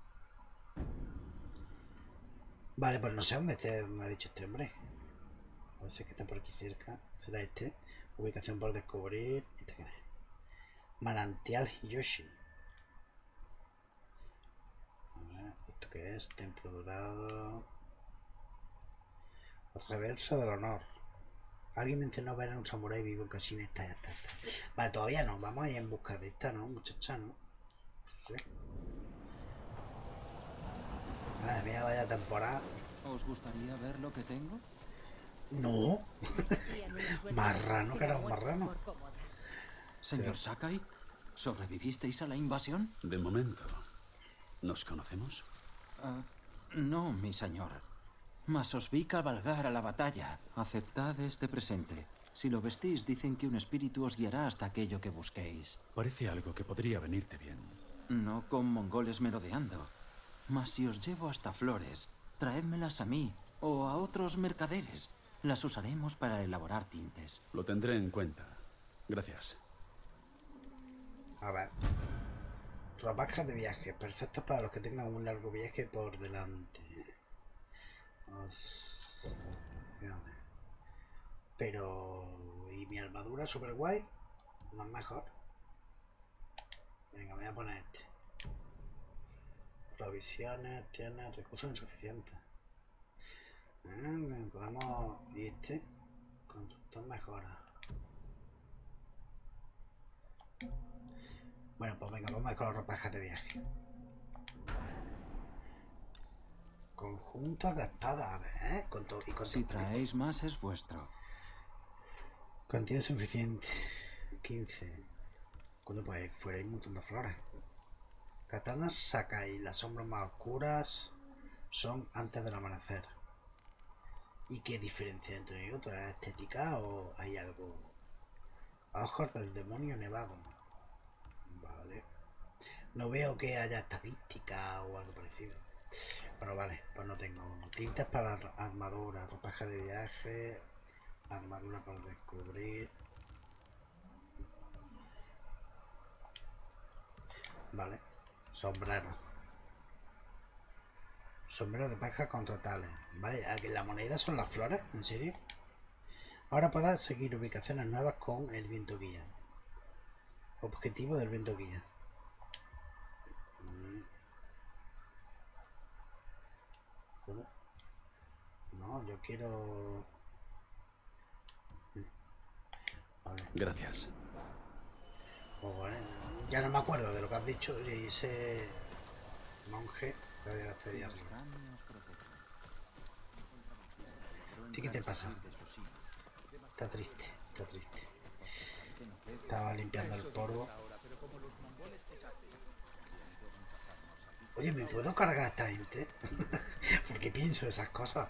Vale, pues no sé dónde este, me ha dicho este hombre. A ver si es que está por aquí cerca. ¿Será este? Ubicación por descubrir. ¿Este qué es? Manantial Yoshi. A ver, ¿esto qué es? Templo Dorado. Reverso del honor. Alguien mencionó ver a un samurái vivo en Kashine. Esta, esta, esta. Vale, todavía no. Vamos a ir en busca de esta, ¿no? Muchacha, ¿no? Sí. Madre mía, vaya temporada. ¿Os gustaría ver lo que tengo? No. Marrano, que era un marrano. Señor Sakai, ¿sobrevivisteis a la invasión? De momento. ¿Nos conocemos? Uh, no, mi señor. Mas os vi cabalgar a la batalla. Aceptad este presente. Si lo vestís, dicen que un espíritu os guiará hasta aquello que busquéis. Parece algo que podría venirte bien. No con mongoles merodeando. Mas si os llevo hasta Flores, traédmelas a mí o a otros mercaderes. Las usaremos para elaborar tintes. Lo tendré en cuenta. Gracias. A ver. Ropajes de viaje. Perfectos para los que tengan un largo viaje por delante. Observaciones. Pero... ¿y mi armadura super guay? ¿No es mejor? Venga, voy a poner este. Provisiones, tiene recursos insuficientes. Ah, podemos... ¿y este? Constructor mejora. Bueno, pues venga, vamos a ver con los ropajes de viaje. Conjuntos de espadas, a ver, ¿eh? Con todo, y con Si todo. traéis más es vuestro. Cantidad suficiente. quince. Coño, pues ahí fuera hay un montón de flores. Katanas Sakai. Las sombras más oscuras son antes del amanecer. ¿Y qué diferencia entre otras? ¿Es estética o hay algo? Ojos del demonio nevado. Vale. No veo que haya estadística o algo parecido. Bueno, vale, pues no tengo. Tintas para armadura, ropaje de viaje, armadura para descubrir. Vale, sombrero. Sombrero de paja contra tales. Vale, ¿la moneda son las flores? ¿En serio? Ahora podrás seguir ubicaciones nuevas con el viento guía. Objetivo del viento guía. ¿Cómo? No, yo quiero... Vale. Gracias. Pues vale. Ya no me acuerdo de lo que has dicho. Y ese monje que hace de arriba. ¿Sí qué te pasa? Está triste, está triste. Estaba limpiando el polvo. Oye, ¿me puedo cargar a esta gente? Porque pienso esas cosas.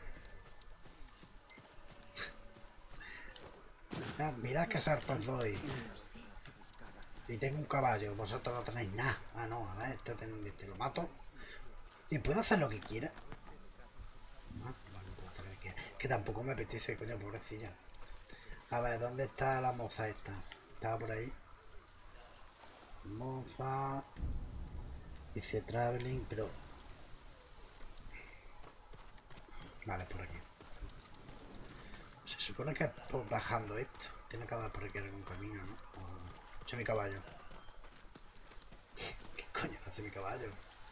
Ah, mirad que saltos doy. Y tengo un caballo, vosotros no tenéis nada. Ah, no, a ver, este te, te lo mato. ¿Y puedo hacer lo que quiera? No, no puedo hacer lo que quiera. Que tampoco me apetece, coño, pobrecilla. A ver, ¿dónde está la moza esta? Estaba por ahí. Moza. Dice traveling, pero... Vale, por aquí. Se supone que es por bajando esto. Tiene que haber por aquí algún camino, ¿no? Echa mi caballo. ¿Qué coño hace mi caballo?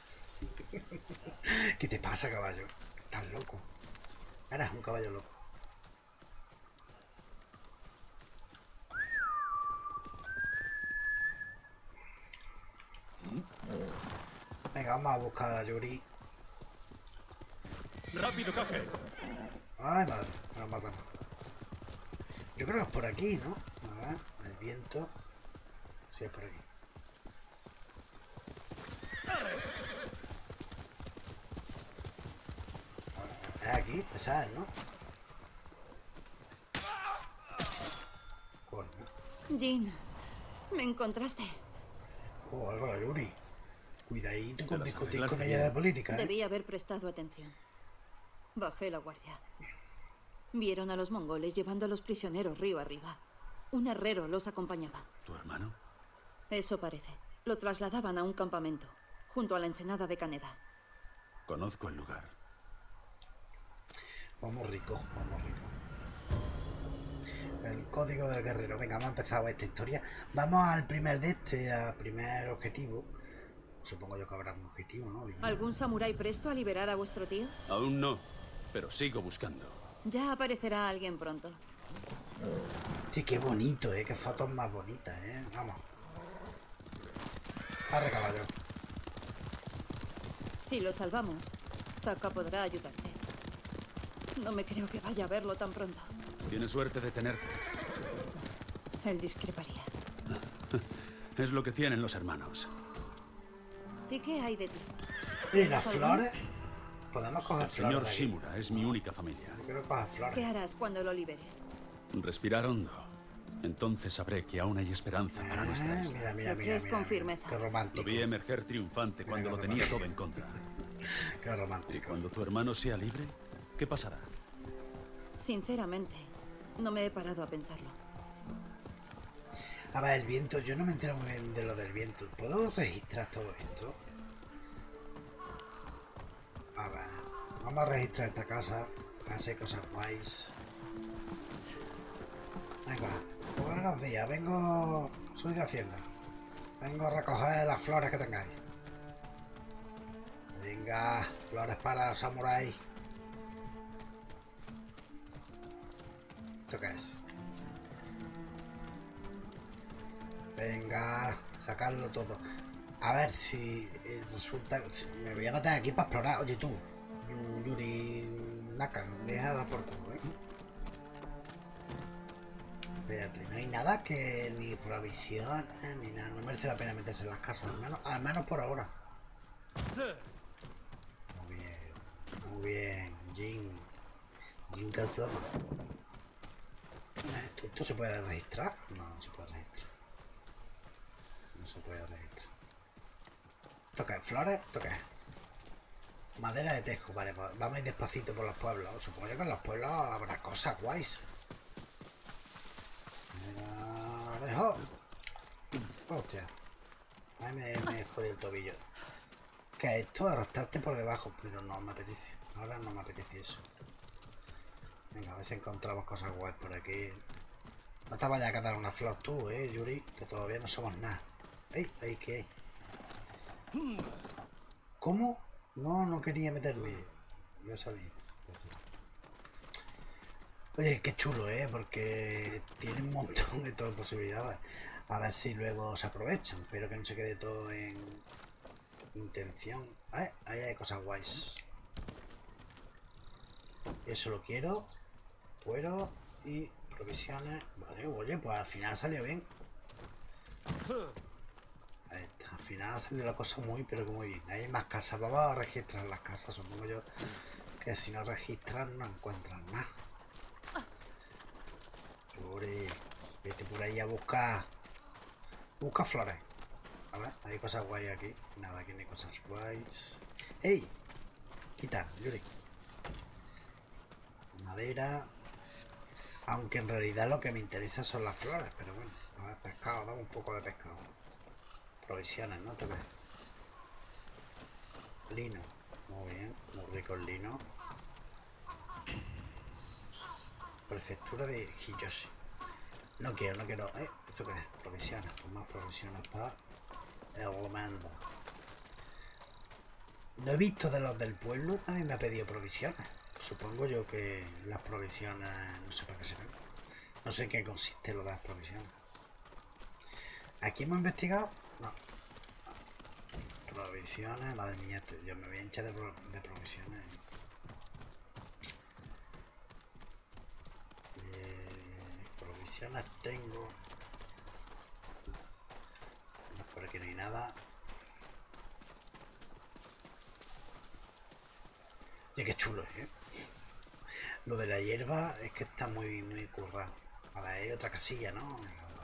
¿Qué te pasa, caballo? Estás loco. Eres un caballo loco. Venga, vamos a buscar a Yuri. ¡Rápido, Kage! Ay, madre, me lo matan. Yo creo que es por aquí, ¿no? A ver, el viento. Sí, es por aquí. Es aquí, esa es, ¿no? Coño. Jin, me encontraste. Oh, algo la Yuri. Cuidadito con las discutir arreglaste con ella bien. de política, ¿eh? Debí haber prestado atención. Bajé la guardia. Vieron a los mongoles llevando a los prisioneros río arriba. Un herrero los acompañaba. ¿Tu hermano? Eso parece. Lo trasladaban a un campamento, junto a la ensenada de Kaneda. Conozco el lugar. Vamos rico, vamos rico. El código del guerrero. Venga, hemos empezado esta historia. Vamos al primer de este, al primer objetivo. Supongo yo que habrá un objetivo, ¿no? ¿Algún samurái presto a liberar a vuestro tío? Aún no, pero sigo buscando. Ya aparecerá alguien pronto. Sí, qué bonito, ¿eh? Qué fotos más bonitas, ¿eh? Vamos. Arre, caballo. Si lo salvamos, Taka podrá ayudarte. No me creo que vaya a verlo tan pronto. Tienes suerte de tenerte. Él discreparía. Es lo que tienen los hermanos. ¿Y qué hay de ti? ¿Y las flores? Podemos coger El flores. señor de aquí. Shimura es mi única familia. Yo quiero coger flores. ¿Qué harás cuando lo liberes? Respirar hondo. Entonces sabré que aún hay esperanza para Ah, nuestra isla. mira, mira, ¿Lo mira, crees mira, con mira. firmeza? Qué romántico. Lo vi emerger triunfante cuando lo tenía todo en contra. Qué Y romántico. cuando tu hermano sea libre, ¿qué pasará? Sinceramente, no me he parado a pensarlo. A ver, el viento. Yo no me entero muy bien de lo del viento. ¿Puedo registrar todo esto? A ver. Vamos a registrar esta casa. Hacer cosas guays. Venga. Buenos días. Vengo... Soy de Hacienda. Vengo a recoger las flores que tengáis. Venga. Flores para los samuráis. ¿Esto qué es? Venga, sacarlo todo. A ver si resulta... Si me voy a meter aquí para explorar. Oye tú, Yuri Naka, deja de dar por culo, ¿eh? Fíjate, no hay nada que ni provisiones ni nada. No merece la pena meterse en las casas, al menos, al menos por ahora. Muy bien, muy bien, Jin. Jin Kazama. ¿Esto, ¿Esto se puede registrar? No, no se puede registrar. No se puede registrar. ¿Esto qué es? ¿Flores? ¿Esto qué es? Madera de tejo, vale, pues vamos a ir despacito por los pueblos. Supongo que en los pueblos habrá cosas guays. Mira, hostia. Ay, me, me jodí el tobillo. ¿Qué es esto? Arrastrarte por debajo, pero no me apetece. Ahora no me apetece eso. Venga, a ver si encontramos cosas guays por aquí. No te vayas a quedar una flor tú, eh, Yuri, que todavía no somos nada. ¡Ey! ¡Ey, qué! ¿Cómo? No, no quería meterme. Voy a salir. Oye, qué chulo, ¿eh? Porque tiene un montón de todas posibilidades. A ver si luego se aprovechan. Espero que no se quede todo en intención. ¿Eh? Ahí hay cosas guays. Eso lo quiero. Cuero y provisiones. Vale, oye, pues al final salió bien. Ahí está. Al final salió la cosa muy, pero que muy bien. Hay más casas. Vamos a registrar las casas. Supongo yo que si no registran no encuentran nada. Yuri, vete por ahí a buscar. Busca flores. A ver, hay cosas guay aquí. Nada, aquí no hay cosas guays. ¡Ey! Quita, Yuri. Madera. Aunque en realidad lo que me interesa son las flores. Pero bueno, a ver, pescado, dame un poco de pescado. Provisiones, ¿no? ¿Te ves? Lino. Muy bien, muy rico el lino. Prefectura de Hiyoshi. No quiero, no quiero. ¿Eh? ¿Esto qué es? Provisiones. Pues más provisiones para el mando. No he visto de los del pueblo. Nadie me ha pedido provisiones. Supongo yo que las provisiones. No sé para qué se ven. No sé en qué consiste lo de las provisiones. ¿Aquí hemos investigado? No. Provisiones. Madre mía, esto, yo me voy a hinchar de, pro, de provisiones. Provisiones tengo. Por aquí no hay nada. Y qué chulo, ¿eh? Lo de la hierba es que está muy, muy currado. A ver, hay otra casilla, ¿no?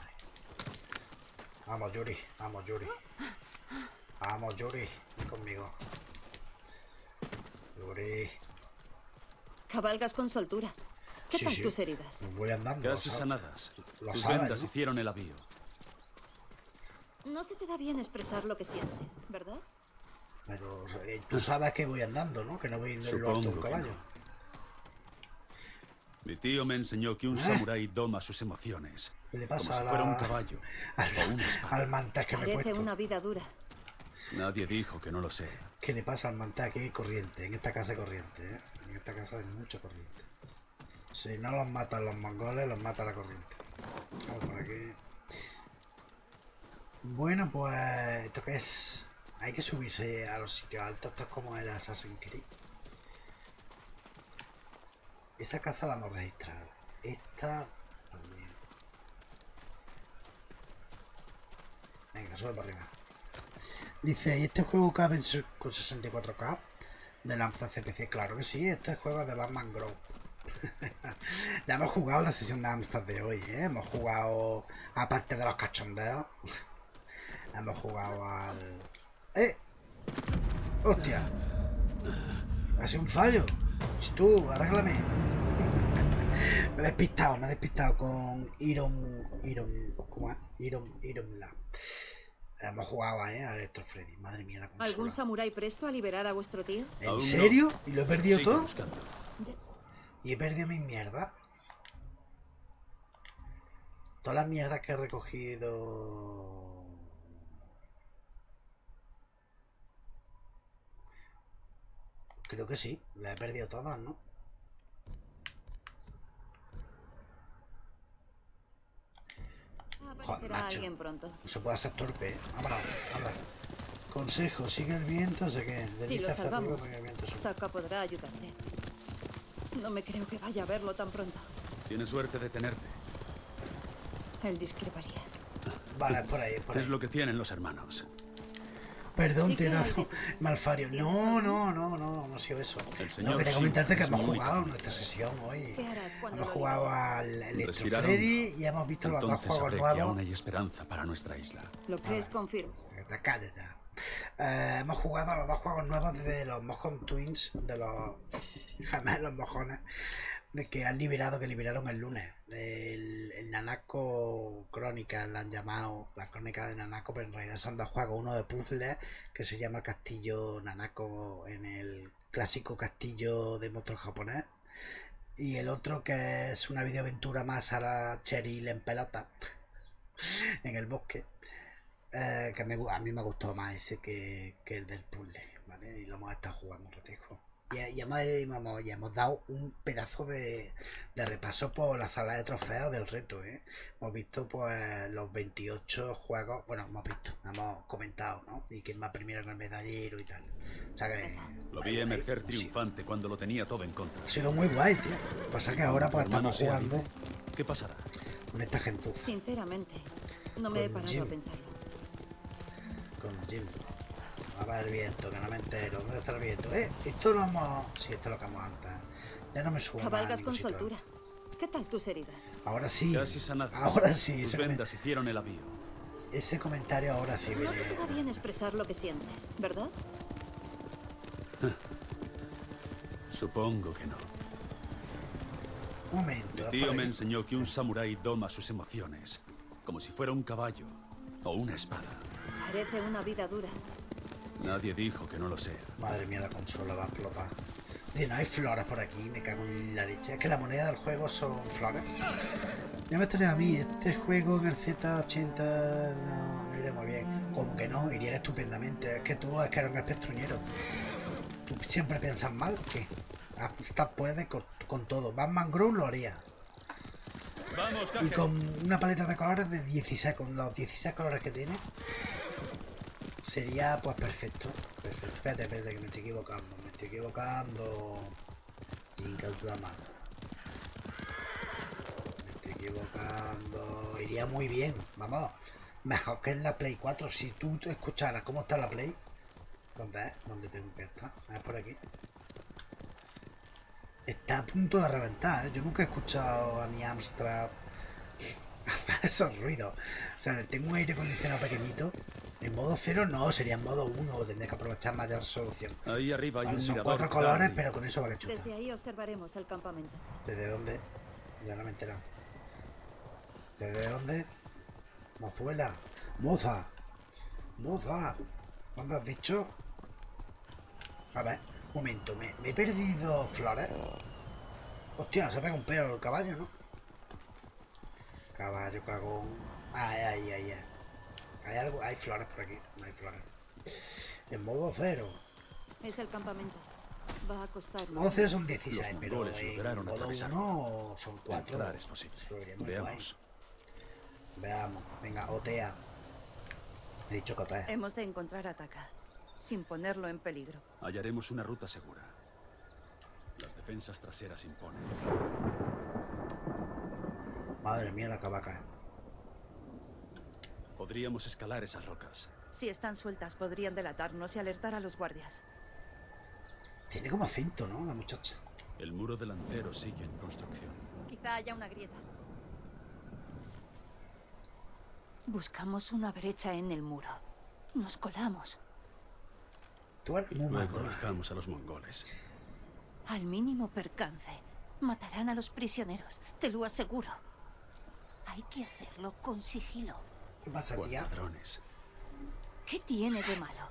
Vamos, Yuri. Vamos, Yuri. Vamos, Yuri. Ven conmigo. Yuri. Cabalgas con soltura. ¿Qué Sí, tal sí. tus heridas? Voy andando. Casi lo sanadas. Lo Tus saben, vendas ¿no? hicieron el avío. No se te da bien expresar lo que sientes, ¿verdad? Pero eh, tú sabes que voy andando, ¿no? Que no voy en el alto de un Supongo que caballo. no. Mi tío me enseñó que un ¿Eh? samurái doma sus emociones. ¿Qué le pasa como a si la- fuera un caballo o una espada. Al mantá que me he Parece puesto? una vida dura. Nadie dijo que no lo sé. ¿Qué le pasa al mantá? Aquí hay corriente. En esta casa hay corriente, ¿eh? En esta casa hay mucha corriente. Si no los matan los mongoles, los mata la corriente. Vamos por aquí. Bueno, pues... ¿Esto qué es? Hay que subirse a los sitios altos. Esto es como el Assassin's Creed. Esa casa la hemos registrado. Esta también. Venga, sube para arriba. Dice, ¿y este juego cabe con sesenta y cuatro K? Del Amstrad C P C. Claro que sí, este juego es de Batman Grove. Ya hemos jugado la sesión de Amstrad de hoy, ¿eh? Hemos jugado, aparte de los cachondeos, hemos jugado al... ¡Eh! ¡Hostia! Ha sido un fallo. Ch, tú, arréglame. Me he despistado, me he despistado con Iron... Iron... ¿Cómo es? Iron... Iron Lab. Hemos jugado, ¿eh? A Electro Freddy. Madre mía, la consola. ¿Algún samurái presto a liberar a vuestro tío? ¿En Aún serio? no. ¿Y lo he perdido Sigue todo? buscando. Ya- Y he perdido mis mierdas. Todas las mierdas que he recogido. Creo que sí, las he perdido todas, ¿no? Joder, Aparecerá macho. alguien pronto. No se puede hacer torpe, ¿eh? Vámonos, vámonos. Consejo, sigue el viento, sé que. Si desliza lo hacia arriba salvamos, porque el viento sube. Taka podrá ayudarte. No me creo que vaya a verlo tan pronto. Tiene suerte de tenerte. Él discreparía. Vale, por ahí, por ahí. Es lo que tienen los hermanos. Perdón, te he dado Malfario. No, no, no, no, no ha sido eso. No, quería comentarte que hemos jugado en nuestra sesión hoy. Hemos jugado al Electro Freddy y hemos visto los dos juegos nuevos. Aún hay esperanza para nuestra isla. ¿Lo crees? Confirmo. Te calles ya. Eh, hemos jugado a los dos juegos nuevos de los Mojon Twins, de los gemelos mojones, de que han liberado, que liberaron el lunes. El, el Nanako Crónicas, la han llamado, la crónica de Nanako, pero en realidad son dos juegos, uno de puzzles, que se llama Castillo Nanako, en el clásico castillo de monstruos japonés, y el otro que es una videoaventura más a la Cheryl en pelota, en el bosque. Eh, que me, a mí me gustó más ese que, que el del puzzle, ¿vale? Y lo hemos estado jugando un ratico. Y, y hemos, hemos, y hemos dado un pedazo de, de repaso por la sala de trofeos del reto, ¿eh? Hemos visto pues los veintiocho juegos, bueno, hemos visto, hemos comentado, ¿no? Y quién va primero en el medallero y tal. O sea que... Lo vi emerger triunfante cuando lo tenía todo en contra. Ha sido muy guay, tío. Pasa que ahora pues estamos jugando... ¿Qué pasará? Con esta gentuza. Sinceramente, no me he parado a pensarlo. Con Jim. A ver el viento, que no me entero. ¿Dónde está el viento? Eh, esto lo hemos... Sí, esto lo que hemos antes. Ya no me subo. Cabalgas con soltura. ¿Qué tal tus heridas? Ahora sí. Casi sanadas. Ahora sí. Tus vendas hicieron el avío. Ese comentario ahora sí viene. No se te da bien expresar lo que sientes, ¿verdad? Supongo que no. Un momento. Mi tío me enseñó que un samurái doma sus emociones, como si fuera un caballo o una espada. Parece una vida dura. Nadie dijo que no lo sea. Madre mía, la consola va a explotar. Y no hay flores por aquí, me cago en la leche. Es que la moneda del juego son flores. Ya me trae a mí, este juego en el Z ochenta no, no iría muy bien. Como que no, iría estupendamente. Es que tú es que eres un espestruñero. Tú siempre piensas mal, que hasta puedes con, con todo. Batman Groove lo haría. Vamos, y con una paleta de colores de dieciséis, con los dieciséis colores que tiene, sería pues perfecto. Perfecto. Espérate, espérate, que me estoy equivocando. Me estoy equivocando. Jinkazama. Me estoy equivocando. Iría muy bien. Vamos. Mejor que en la Play cuatro. Si tú escucharas cómo está la Play. ¿Dónde es? ¿Dónde tengo que estar? Es por aquí. Está a punto de reventar, ¿eh? Yo nunca he escuchado a mi Amstrad hacer esos ruidos. O sea, tengo un aire acondicionado pequeñito. En modo cero no, sería en modo uno. Tendría que aprovechar mayor resolución. Ahí arriba hay vale, un son mirador. cuatro colores, grande. Pero con eso va que chupa. Desde ahí observaremos el campamento. ¿Desde dónde? Ya no me he enterado. ¿Desde dónde? Mozuela. Moza. Moza. ¿Dónde has dicho? A ver. Un momento, me, me he perdido flores. Hostia, se pega un pedo el caballo, ¿no? Caballo, cagón. Ay, ay, ay, ay. Hay algo, hay flores por aquí, no hay flores. En modo cero. Es el campamento. Va a costar. Modo cero son dieciséis, pero en lograron modo uno son cuatro. Entrar es posible. Veamos. Veamos. Venga, otea. He dicho que otea. Hemos de encontrar a Taka, sin ponerlo en peligro. Hallaremos una ruta segura. Las defensas traseras imponen. Madre mía, la cavaca. Podríamos escalar esas rocas. Si están sueltas, podrían delatarnos y alertar a los guardias. Tiene como acento, ¿no? La muchacha. El muro delantero sigue en construcción. Quizá haya una grieta. Buscamos una brecha en el muro. Nos colamos. Luego alejamos a los mongoles. Al mínimo percance, matarán a los prisioneros, te lo aseguro. Hay que hacerlo con sigilo. ¿Qué pasa, tía? Ladrones. ¿Qué tiene de malo?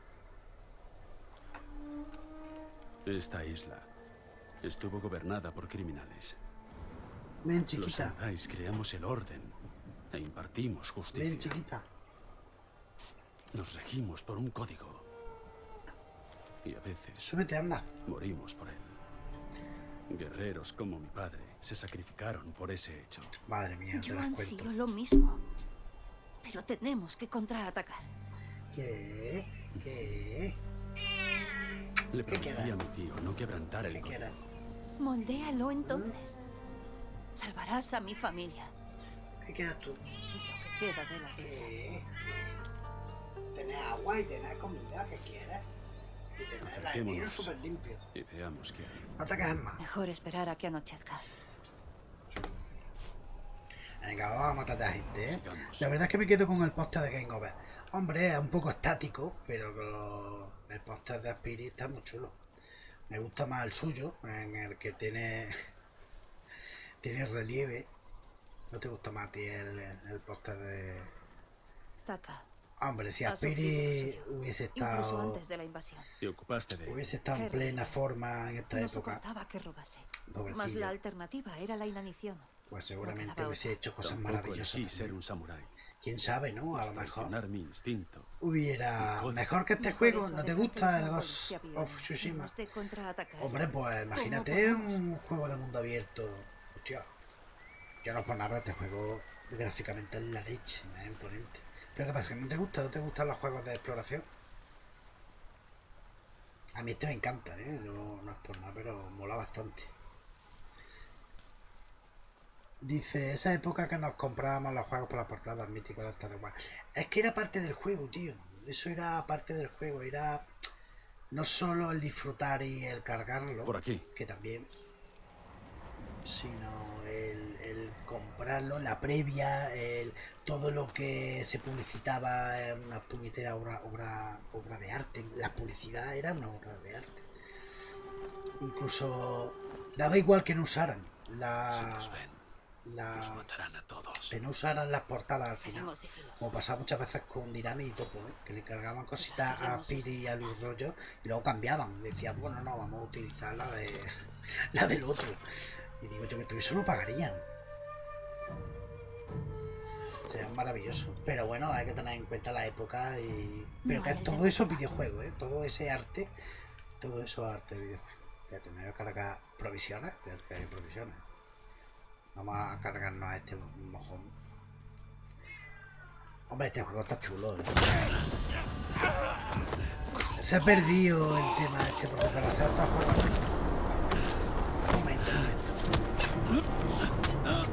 Esta isla estuvo gobernada por criminales. Ven, chiquita. Los samuráis creamos el orden e impartimos justicia. Ven, chiquita. Nos regimos por un código. Y a veces... Súbete, anda. Morimos por él. Guerreros como mi padre se sacrificaron por ese hecho. Madre mía, yo ansío lo mismo. Pero tenemos que contraatacar. ¿Qué? ¿Qué? Le prometí a mi tío no quebrantar el código. Moldéalo entonces. Salvarás a mi familia. ¿Qué quieres tú? Y lo que queda de la vida. ¿Qué? Tenés agua y tenés comida, ¿qué quieres? Y tenés el aire Acerquémonos súper limpio. y veamos qué hay. No te quejes más. Mejor esperar a que anochezca. Venga, vamos a matar a gente, ¿eh? Sigamos. La verdad es que me quedo con el póster de Game Over. Hombre, es un poco estático, pero lo- el póster de Aspiri está muy chulo. Me gusta más el suyo, en el que tiene tiene relieve. ¿No te gusta más a ti el, el póster de...? Taka. Hombre, si Ha sufrido Aspiri lo suyo, hubiese Incluso estado antes de la invasión. Te ocupaste de... hubiese estado en Qué plena rico. forma en esta No época, soportaba que robase. Pobrecillo. Más la alternativa era la inanición. pues seguramente quedaba hubiese otra. hecho cosas Tampoco maravillosas. elegí ser también. un samurái. Quién sabe, ¿no? A Pues lo mejor traicionar mi instinto. hubiera... Código. Mejor que este Por juego. eso ¿No te alejaste gusta los el árboles Ghost que había of Tsushima? hemos de contraatacar. Hombre, pues imagínate podemos? un juego de mundo abierto. Hostia, yo no es por nada, pero este juego gráficamente es la leche, es imponente. Pero ¿qué pasa? ¿Que no te gusta? ¿No te gustan los juegos de exploración? A mí este me encanta, ¿eh? No, no es por nada, pero mola bastante. Dice, esa época que nos comprábamos los juegos por las portadas míticos de Star Wars. Es que era parte del juego, tío. Eso era parte del juego. Era no solo el disfrutar y el cargarlo, Por aquí. que también, sino el, el comprarlo, la previa, el, todo lo que se publicitaba en una puñetera obra, obra, obra de arte. La publicidad era una obra de arte. Incluso daba igual que no usaran la... Si nos ven, la nos matarán a todos. que no usaran las portadas al final, Seremos sigilosos. como pasaba muchas veces con Dinami y Topo, ¿eh? Que le cargaban cositas a Seremos Piri y a Luis Rollo y luego cambiaban, decían, bueno, no, vamos a utilizar la de la del otro, y digo yo que eso lo pagarían. Sería maravilloso, pero bueno, hay que tener en cuenta la época y... pero No que hay todo eso es alternativa. videojuego, ¿eh? Todo ese arte, todo eso es arte de videojuego. Ya tener que cargar provisiones, pero que hay provisiones. Vamos a cargarnos a este mojón. Hombre, este juego está chulo, ¿eh? Se ha perdido el tema este porque para hacer estos juegos... Un momento, un momento.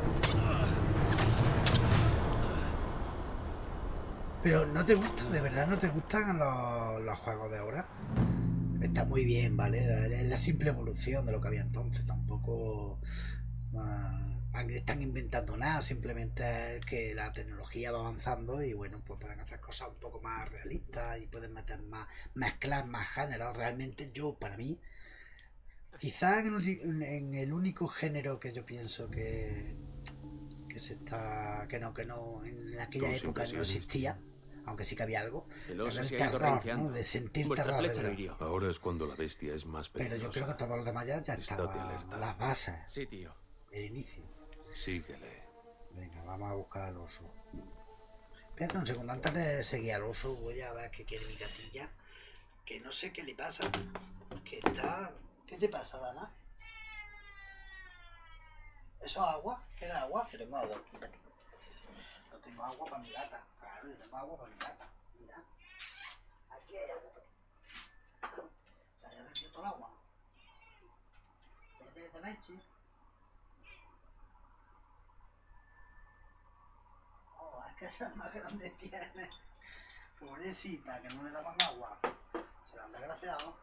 Pero ¿no te gusta? ¿De verdad no te gustan los, los juegos de ahora? Está muy bien, ¿vale? Es la simple evolución de lo que había entonces. Tampoco... Uh, están inventando nada, simplemente es que la tecnología va avanzando y bueno, pues pueden hacer cosas un poco más realistas y pueden meter más, mezclar más géneros. Realmente yo, para mí, quizás en, en el único género que yo pienso que que se está, que no, que no, en aquella Tus época no impresiones. existía, aunque sí que había algo, El era oso el se ha ido terror, renqueando. ¿no? De sentir Vuestra terror de flecha lo verdad. hirió. Ahora es cuando la bestia es más Pero peligrosa. yo creo que todo lo demás ya, ya Estate estaba alerta. las bases, Sí, tío. el inicio. Síguele. Venga, vamos a buscar al oso. Espérate un segundo, antes de seguir al oso, voy a ver qué quiere mi gatilla. Que no sé qué le pasa. Que está... ¿Qué te pasa, Dana? ¿Eso es agua? ¿Qué era agua? Que tengo agua aquí para ti. No tengo agua para mi gata. Claro, yo tengo agua para mi gata. Mira. Aquí hay agua para ti. O sea, ya bebió todo el agua. Vete de leche. Oh, es que esa es más grande tiene. Pobrecita, que no le daban agua. Se la han desgraciado.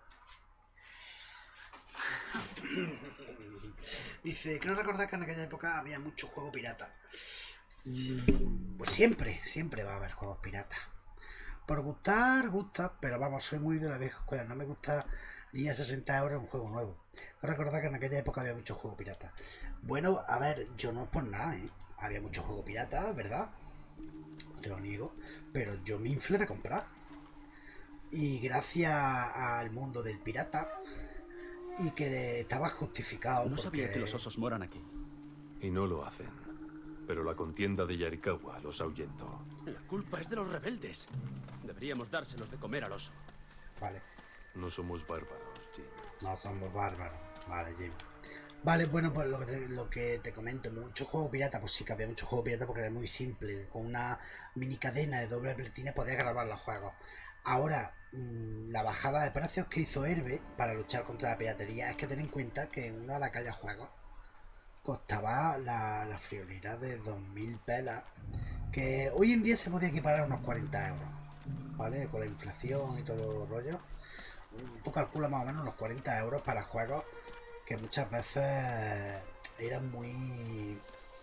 Dice, creo recordar que en aquella época había mucho juego pirata. Mm, Pues siempre, siempre va a haber juegos piratas. Por gustar, gusta, pero vamos, soy muy de la vieja escuela. No me gusta ni a sesenta euros un juego nuevo. Creo recordar que en aquella época había mucho juego pirata. Bueno, a ver, yo no es por nada, ¿eh? Había mucho juego pirata, ¿verdad? No te lo niego, pero yo me inflé de comprar. Y gracias al mundo del pirata, y que estaba justificado. No porque... sabía que los osos moran aquí. Y no lo hacen. Pero la contienda de Yarikawa los ahuyentó. La culpa es de los rebeldes. Deberíamos dárselos de comer al oso. Vale. No somos bárbaros, Jim. No somos bárbaros. Vale, Jim. Vale, bueno, pues lo que, te, lo que te comento, mucho juego pirata, pues sí que había mucho juego pirata porque era muy simple. Con una mini cadena de doble platina podías grabar los juegos. Ahora, mmm, la bajada de precios que hizo Herbe para luchar contra la piratería es que ten en cuenta que en una de aquellos juegos costaba la, la friolera de dos mil pelas, que hoy en día se podía equiparar a unos cuarenta euros, ¿vale? Con la inflación y todo el rollo. Tú calculas más o menos unos cuarenta euros para juegos que muchas veces eran muy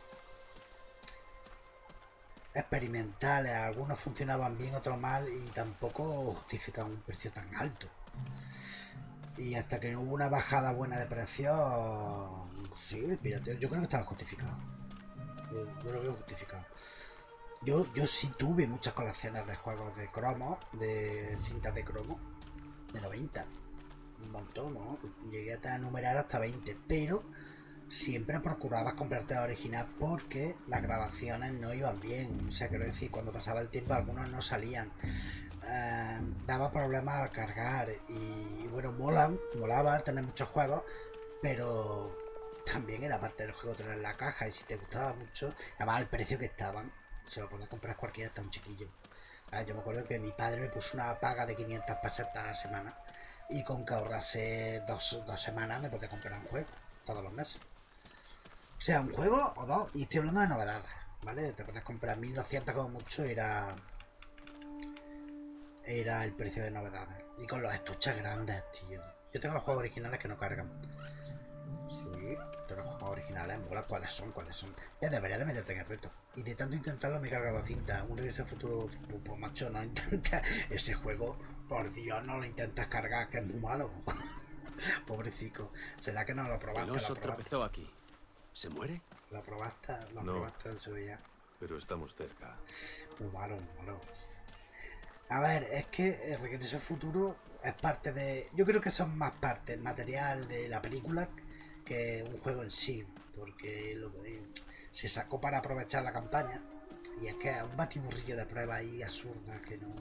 experimentales, algunos funcionaban bien, otros mal, y tampoco justifican un precio tan alto. Y hasta que no hubo una bajada buena de precio, sí, el pirateo yo creo que estaba justificado. Yo, yo lo veo justificado. Yo, yo sí tuve muchas colecciones de juegos de cromos, de cintas de cromo, de noventa. Un montón, ¿no? Llegué a enumerar hasta veinte, pero siempre procurabas comprarte la original porque las grabaciones no iban bien. O sea, quiero decir, cuando pasaba el tiempo algunos no salían. Eh, daba problemas al cargar y bueno, mola, molaba tener muchos juegos, pero también era parte del juego tener la caja, y si te gustaba mucho, además al precio que estaban, se lo podía comprar cualquiera, hasta un chiquillo. Ah, yo me acuerdo que mi padre me puso una paga de quinientas pesetas a la semana, y con que ahorrase dos, dos semanas me podía comprar un juego todos los meses. O sea, un juego o dos, y estoy hablando de novedades, ¿vale? Te podías comprar mil doscientas como mucho, era era el precio de novedades. Y con los estuches grandes, tío. Yo tengo los juegos originales que no cargan. Sí, tengo los juegos originales, mola. ¿Cuáles son? ¿Cuáles son? Ya debería de meterte en el reto. Y de tanto intentarlo me he cargado cinta. Un Regreso al Futuro, pues macho, no intenta ese juego. Por Dios, no lo intentas cargar, que es muy malo. Pobrecito. ¿Será que no lo probaste? El oso lo probaste. tropezó aquí. ¿Se muere? Lo probaste, lo No. probaste en su día. Pero estamos cerca. Muy malo, muy malo. A ver, es que el Regreso al Futuro es parte de... Yo creo que son más parte material de la película que un juego en sí, porque lo, eh, se sacó para aprovechar la campaña, y es que es un batiburrillo de pruebas ahí absurdas que no...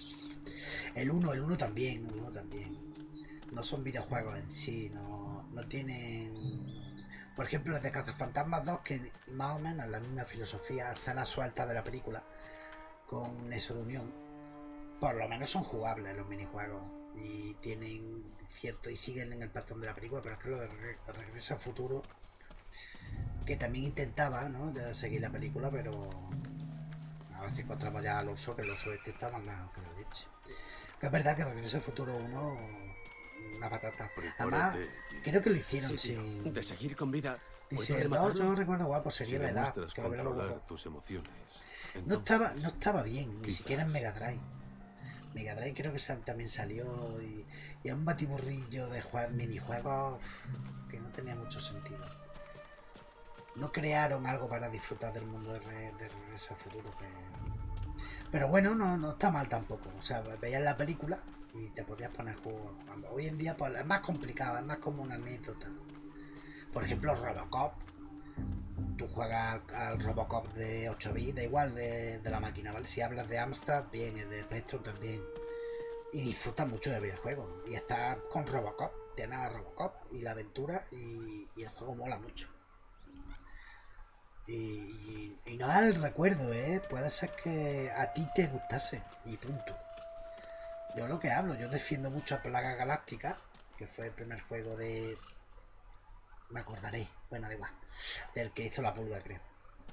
El uno, el uno también, el uno también. No son videojuegos en sí, no, no tienen... Por ejemplo, los de Cazafantasmas dos, que más o menos la misma filosofía, escenas sueltas de la película, con eso de unión. Por lo menos son jugables los minijuegos y tienen cierto y siguen en el patrón de la película, pero es que lo de Re- Regreso al Futuro, que también intentaba, ¿no?, de seguir la película, pero a ver si encontramos ya al oso, que el oso este está más lejos que la leche. Que es verdad que Regreso al Futuro uno, una patata. Además, creo que lo hicieron Sí, tío. sin... De seguir con vida. Dice, ¿puedo el dos, rematarlo? yo recuerdo guapo, sería Si la edad. demuestras Que lo hubiera controlar guapo. tus emociones, No entonces, estaba, no estaba bien, ni quizás. siquiera en Mega Drive. Mega Drive creo que sa- también salió y, y es un batiburrillo de jugar minijuegos que no tenía mucho sentido. No crearon algo para disfrutar del mundo de, re, de Regreso al Futuro. Que... Pero bueno, no, no está mal tampoco. O sea, veías la película y te podías poner juego. Hoy en día pues, es más complicado, es más como una anécdota. Por ejemplo, Robocop. Tú juegas al, al Robocop de ocho bits, da igual de, de la máquina, ¿vale? Si hablas de Amstrad, bien, de Spectrum también. Y disfrutas mucho del videojuego. Y estás con Robocop, tienes a Robocop y la aventura, y, y el juego mola mucho. Y, y, y no da el recuerdo, ¿eh? Puede ser que a ti te gustase, y punto. Yo lo que hablo, yo defiendo mucho a Plaga Galáctica, que fue el primer juego de... Me acordaré, bueno, da igual, del que hizo la pulga, creo.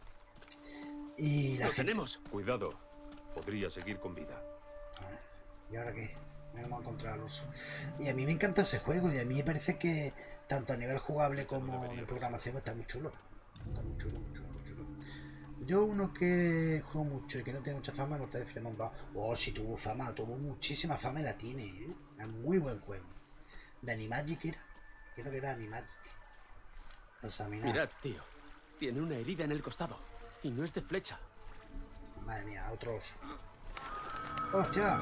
Y la ¡Lo gente... tenemos! Cuidado, podría seguir con vida. ¿Y ahora qué? Me hemos encontrado al oso. Y a mí me encanta ese juego, y a mí me parece que tanto a nivel jugable como de programación está muy chulo. Está muy chulo, muy chulo, muy chulo. Yo uno que juego mucho y que no tiene mucha fama es Mortal de Filemón dos. Oh, sí tuvo fama, tuvo muchísima fama y la tiene, ¿eh? Es muy buen juego. ¿De Animagic era? Creo que era Animagic. Examinar. Mirad, tío. Tiene una herida en el costado. Y no es de flecha. Madre mía, otro oso. ¡Hostia!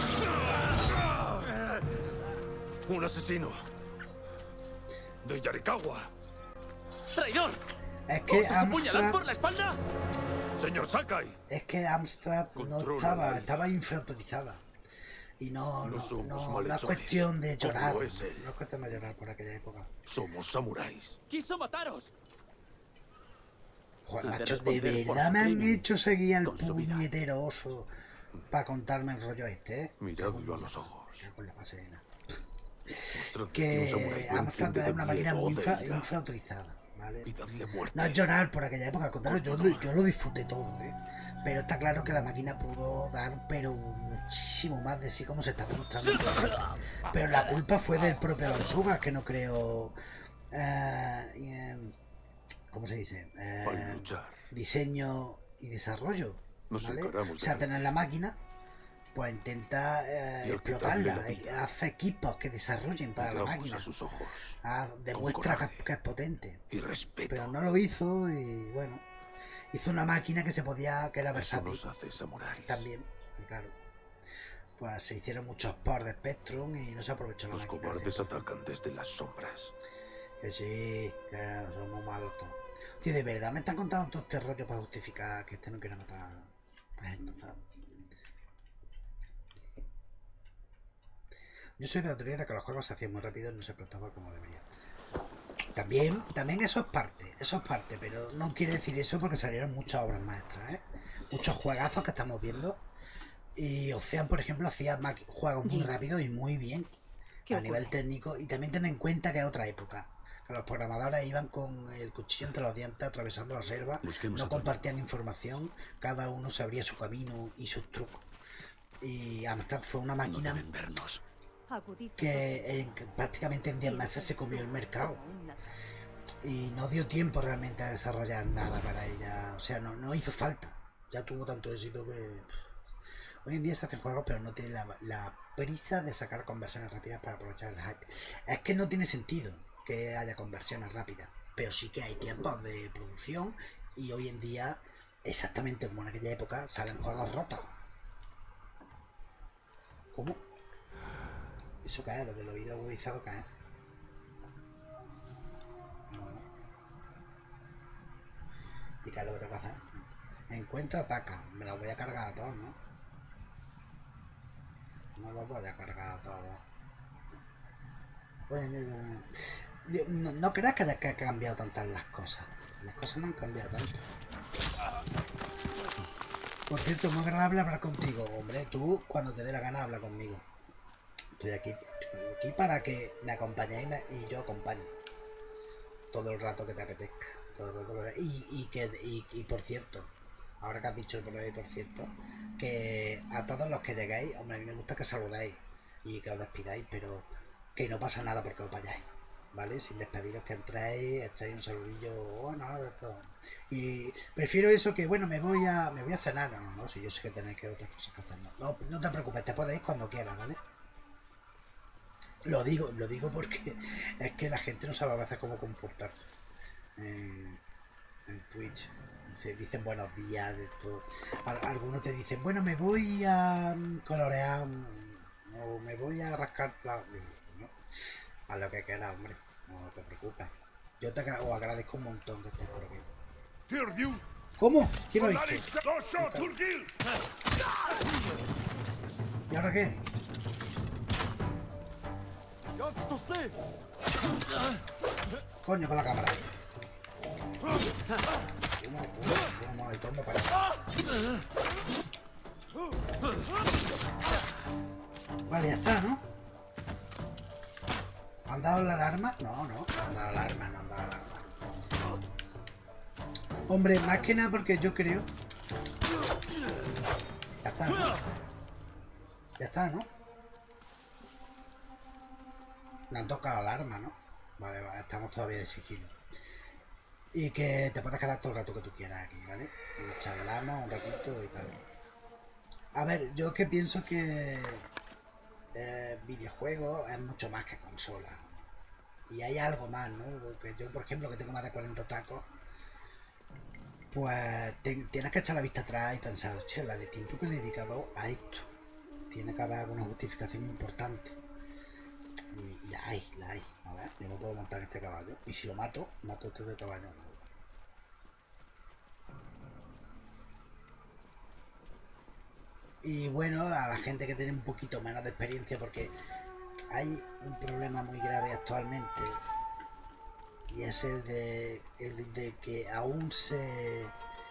¡Un asesino! ¡De Yarikawa! ¡Traidor! Es que ¿Os apuñalan Amstrad... por la espalda? ¡Señor Sakai! Es que Amstrad no Controla estaba, la estaba infraautorizada. Y no, No no, somos no, no es malhechores, cuestión de como llorar. lo es él. No es cuestión de llorar por aquella época. Somos samuráis. ¡Quiso mataros! Joder, Ha de macho, de responder por verdad su me han crimen hecho seguir al con su vida. puñetero oso para contarme el rollo este, ¿eh? Miradlo a los ojos. Con la pasarela. Mostrad Que un samurái no Amstrad entiende es de una miedo máquina o muy de infra, ira. infraautorizada, ¿vale? Y dadle muerte. No es llorar por aquella época, al contrario, yo, lo- yo lo disfruté todo, ¿eh? Pero está claro que la máquina pudo dar, pero muchísimo más de sí como se está demostrando. Pero la culpa fue del propio Alonso, que no creo... eh, y, eh, ¿cómo se dice? Eh, Al luchar. diseño y desarrollo, Nos ¿vale? encargamos O de sea, hacer- tener la máquina, pues intenta eh, Y al explotarla, quitarle la eh, vida. hace equipos que desarrollen para la Miramos máquina. a sus ojos. Ah, demuestra que, que es potente. Y respeto. Pero no lo hizo y bueno, hizo una máquina que se podía, que era Eso versátil. nos hace samuráis. También, y claro. Pues se hicieron muchos ports de Spectrum y no se aprovechó la Los máquina. cobardes atacan desde las sombras. Que sí, que somos malos todos. Tío, de verdad me están contando todo este rollo para justificar que este no quiera matar a gente, ¿sabes? Yo soy de la teoría de que los juegos se hacían muy rápido y no se explotaban como debería. También, también eso es parte, eso es parte, pero no quiere decir eso porque salieron muchas obras maestras, ¿eh? Muchos juegazos que estamos viendo. Y Ocean, por ejemplo, hacía maqui- juegos muy Sí. rápidos y muy bien ¿Qué a nivel ocurre? técnico. Y también ten en cuenta que es otra época. Que los programadores iban con el cuchillo entre los dientes atravesando la selva, Busquemos no otro. compartían información, cada uno sabría su camino y sus trucos. Y Amstrad fue una No máquina deben vernos. Agudiza que en- que prácticamente en diez meses se comió el mercado. Y no dio tiempo realmente a desarrollar nada para ella. O sea, no, no hizo falta. Ya tuvo tanto éxito que... Hoy en día se hacen juegos, pero no tiene la, la prisa de sacar conversiones rápidas para aprovechar el hype. Es que no tiene sentido que haya conversiones rápidas. Pero sí que hay tiempos de producción. Y hoy en día, exactamente como en aquella época, salen juegos rotos. ¿Cómo? ¿Eso qué es? Lo del oído agudizado, ¿qué es? ¿Y qué es lo que tengo que hacer? Encuentra, ataca. Me la voy a cargar a todos, ¿no? No lo voy a cargar a todos. Pues, eh, no, no creas que haya que ha cambiado tantas las cosas. Las cosas no han cambiado tanto. Por cierto, muy agradable hablar contigo. Hombre, tú cuando te dé la gana habla conmigo. Estoy aquí, estoy aquí para que me acompañéis y yo acompañe. Todo el rato que te apetezca. Todo el rato que... Y, y, que, y, y por cierto, ahora que has dicho el por ahí, por cierto, que a todos los que llegáis, hombre, a mí me gusta que saludéis y que os despidáis, pero que no pasa nada porque os vayáis, ¿vale? Sin despediros, que entráis, echáis un saludillo, o nada de todo. Y prefiero eso que, bueno, me voy a me voy a cenar. No, no, no, si yo sé que tenéis que otras cosas que hacer. No, no, no te preocupes, te podéis cuando quieras, ¿vale? Lo digo, lo digo porque es que la gente no sabe a veces cómo comportarse en, en Twitch. Se dicen buenos días, de todo. Al- Algunos te dicen, bueno, me voy a colorear o me voy a rascar la... Digo, no, a lo que quieras, hombre, no te preocupes. Yo te agra- os agradezco un montón que estés por aquí. ¿Cómo? ¿Quién lo ha visto? ¿Y ahora qué? Coño, con la cámara. Vamos, el tombo para acá. Vale, ya está, ¿no? ¿Han dado la alarma? No, no, no han dado la alarma, no han dado la alarma. Hombre, más que nada porque yo creo... Ya está, ¿no? Ya está, ¿no? No han tocado la alarma, ¿no? Vale, vale, estamos todavía de sigilo. Y que te puedes quedar todo el rato que tú quieras aquí, ¿vale? Y charlamos un ratito y tal. A ver, yo que pienso que eh, videojuegos es mucho más que consola. Y hay algo más, ¿no? Porque yo, por ejemplo, que tengo más de cuarenta tacos, pues te- tienes que echar la vista atrás y pensar, che, la de tiempo que le he dedicado a esto. Tiene que haber alguna justificación importante. Y, y la hay, la hay. A ver, yo no puedo montar en este caballo. Y si lo mato, mato este de caballo. Y bueno, a la gente que tiene un poquito menos de experiencia, porque hay un problema muy grave actualmente. Y es el de, el de que aún se...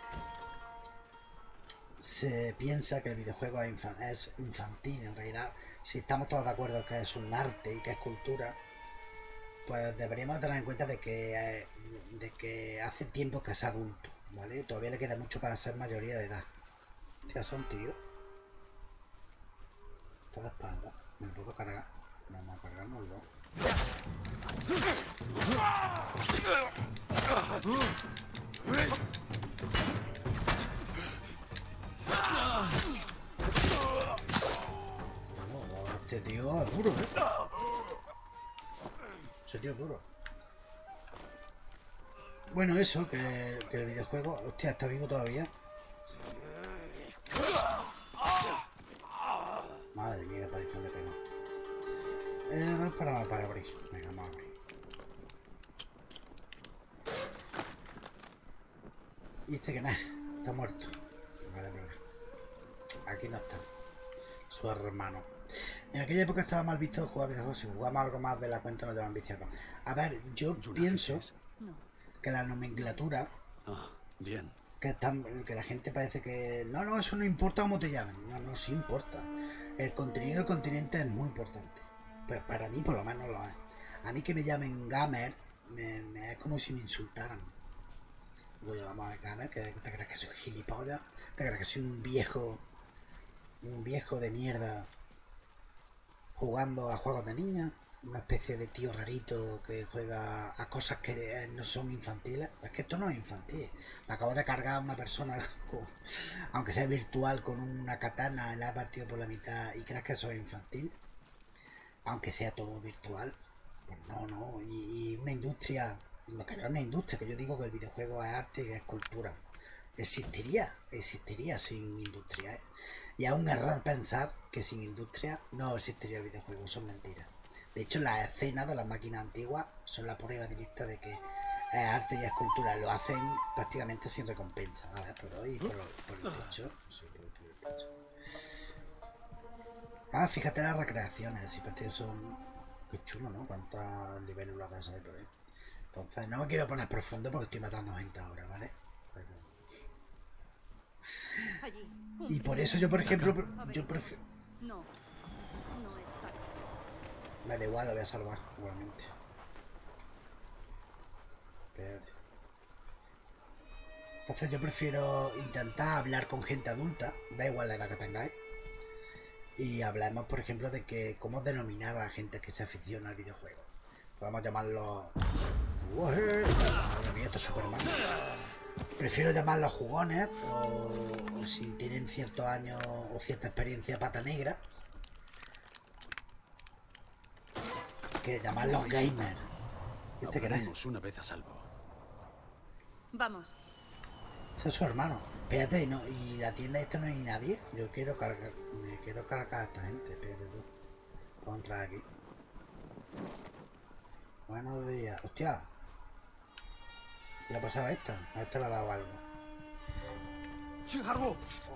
se piensa que el videojuego es, infan- es infantil. En realidad, si estamos todos de acuerdo que es un arte y que es cultura, pues deberíamos tener en cuenta de que, eh, de que hace tiempo que es adulto, ¿vale? Todavía le queda mucho para ser mayoría de edad. Hostia, son tío. Está de espalda. ¿Me lo puedo cargar? No, vamos a cargárnoslo. Oh, este tío es duro, ¿eh? Este tío es duro. Bueno, eso, que, que el videojuego... Hostia, está vivo todavía. Madre mía, qué palizón le pegó. Eh, dos para, para abrir. Venga, vamos a abrir. Y este que nada, está muerto. Vale, vale. Aquí no está. Su hermano. En aquella época estaba mal visto jugar videojuegos. Si jugamos algo más de la cuenta nos llaman viciados. A ver, yo pienso que la nomenclatura... Ah, bien. Que, tan, que la gente parece que... No, no, eso no importa cómo te llamen. No, no, sí importa. El contenido del continente es muy importante. Pero para mí por lo menos lo es. A mí que me llamen gamer, me, me es como si me insultaran. Digo yo, vamos a ver, gamer, que te crees que soy gilipollas, te crees que soy un viejo, un viejo de mierda jugando a juegos de niña, una especie de tío rarito que juega a cosas que no son infantiles. Es que esto no es infantil. Me acabo de cargar a una persona, con, aunque sea virtual, con una katana, la he partido por la mitad y crees que eso es infantil. Aunque sea todo virtual, pues no, no, y, y una industria, lo que no es una industria, que yo digo que el videojuego es arte y que es cultura, existiría, existiría sin industria, ¿eh? Y es un error pensar que sin industria no existiría el videojuego, son mentiras. De hecho, las escenas de las máquinas antiguas son la prueba directa de que es arte y es cultura, lo hacen prácticamente sin recompensa. A ver, puedo ir por, por el techo, sí, por el techo. Ah, fíjate las recreaciones, si parece que son... Qué chulo, ¿no? Cuántos niveles lo vas a ver por ahí. Entonces, no me quiero poner profundo porque estoy matando gente ahora, ¿vale? Pero... Y por eso yo, por ejemplo, yo prefiero... No, no está. Me da igual, lo voy a salvar, igualmente. Espérate. Entonces yo prefiero intentar hablar con gente adulta, da igual la edad que tengáis. Y hablamos, por ejemplo, de que cómo denominar a la gente que se aficiona al videojuego. Podemos llamarlo... Madre mía, esto es Superman. Prefiero llamarlos jugones, o, o si tienen ciertos años o cierta experiencia pata negra, que llamarlos gamers. ¿Este queremos una vez a salvo. Vamos. Ese es su hermano. Espérate, no, y la tienda esta no hay nadie. Yo quiero cargar, me quiero cargar a esta gente. Espérate tú. ¿Puedo entrar aquí? Buenos días. Hostia. ¿Qué le ha pasado a esta? A esta le ha dado algo. ¡Chingargo!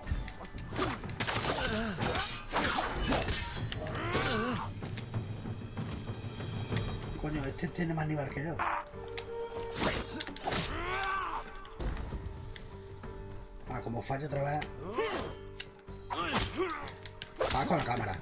Coño, este tiene más nivel que yo. Ah, como fallo otra vez. Va con la cámara.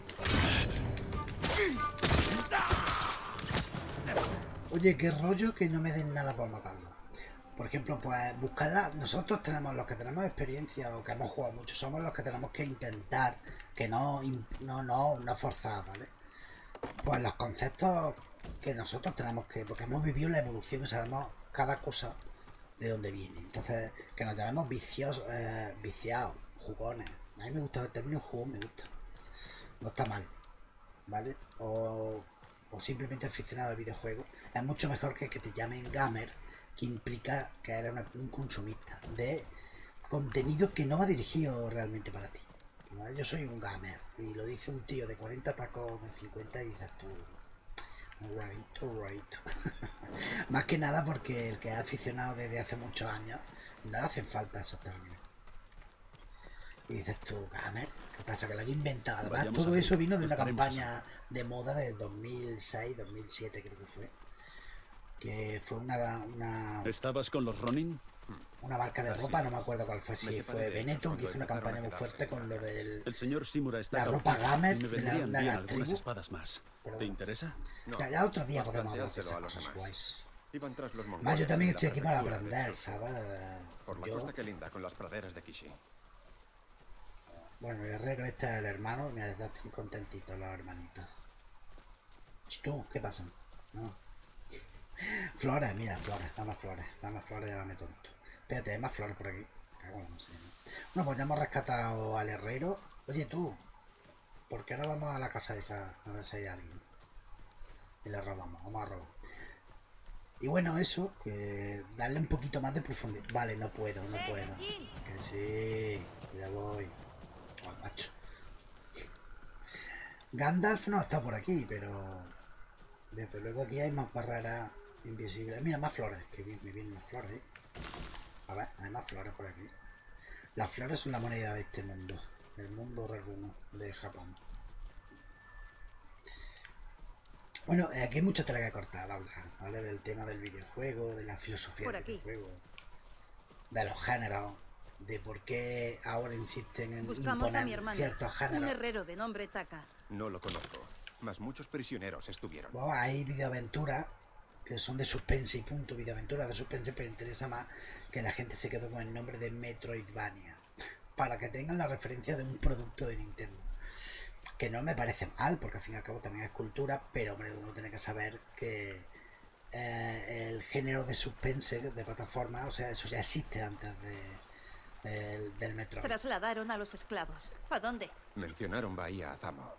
Oye, qué rollo que no me den nada por matarlo. Por ejemplo, pues buscarla. Nosotros tenemos, los que tenemos experiencia o que hemos jugado mucho, somos los que tenemos que intentar que no, no, no, no forzar, ¿vale? Pues los conceptos que nosotros tenemos que, porque hemos vivido la evolución y sabemos cada cosa de dónde viene. Entonces, que nos llamemos vicios, eh, viciados, jugones. A mí me gusta el término jugón, me gusta. No está mal, ¿vale? O, o simplemente aficionado al videojuego. Es mucho mejor que que te llamen gamer, que implica que eres una, un consumista de contenido que no va dirigido realmente para ti, ¿vale? Yo soy un gamer y lo dice un tío de cuarenta tacos de cincuenta y dices tú, right, right. Más que nada porque el que es aficionado desde hace muchos años no le hacen falta esos términos. Y dices tú, gamer, ¿qué pasa? Que lo he inventado. Además, Vayamos todo eso vino de una Estaremos campaña de moda del dos mil seis, dos mil siete creo que fue. Que fue una, una... ¿Estabas con los Ronin? una marca de ropa, no me acuerdo cuál fue, si fue Benetton, que hizo una campaña muy fuerte con lo del... El señor Shimura está la ropa cautivo gamer y me de la, vendrían de bien la algunas tribu. espadas más. Pero ¿Te bueno. interesa? Ya, ya otro día Pues podemos hablar de esas plantéaselo a los cosas demás. guays. Iban tras los Más, yo mongoles también en la estoy aquí para prefectura del aprender, sur. ¿sabes? Por la Yo, costa que linda con las praderas de Kishi. bueno, el guerrero este es el hermano, mira, ya están contentitos los hermanitos. Ch, ¿Tú? ¿Qué pasa? No. Flores, mira, flores, dame flores, dame flores, dame tonto. Espérate, hay más flores por aquí. Me cago en la mosca. Bueno, pues ya hemos rescatado al herrero. Oye, tú, ¿por qué no vamos a la casa esa a ver si hay alguien? Y le robamos, vamos a robar. Y bueno, eso, que darle un poquito más de profundidad. Vale, no puedo, no puedo. Que sí, ya voy. Oh, macho. Gandalf no está por aquí, pero desde luego aquí hay más barreras invisibles. Mira, más flores, que bien, me vienen más flores, ¿eh? A ver, hay más flores por aquí. Las flores son la moneda de este mundo, el mundo reruno de Japón. Bueno, aquí hay mucha tela que cortar, habla, ¿vale? Del tema del videojuego, de la filosofía Por del aquí. videojuego, de los géneros, de por qué ahora insisten en Buscamos a mi imponer hermano, ciertos un géneros. herrero de nombre Taka. No lo conozco, mas muchos prisioneros estuvieron. Bueno, hay videoaventuras que son de suspense y punto, videoaventuras de suspense, pero interesa más que la gente se quedó con el nombre de Metroidvania, para que tengan la referencia de un producto de Nintendo. Que no me parece mal, porque al fin y al cabo también es cultura, pero hombre, uno tiene que saber que eh, el género de suspense de plataforma, o sea, eso ya existe antes de, del, del Metroid. Trasladaron a los esclavos. ¿A dónde? Mencionaron Bahía Azamo.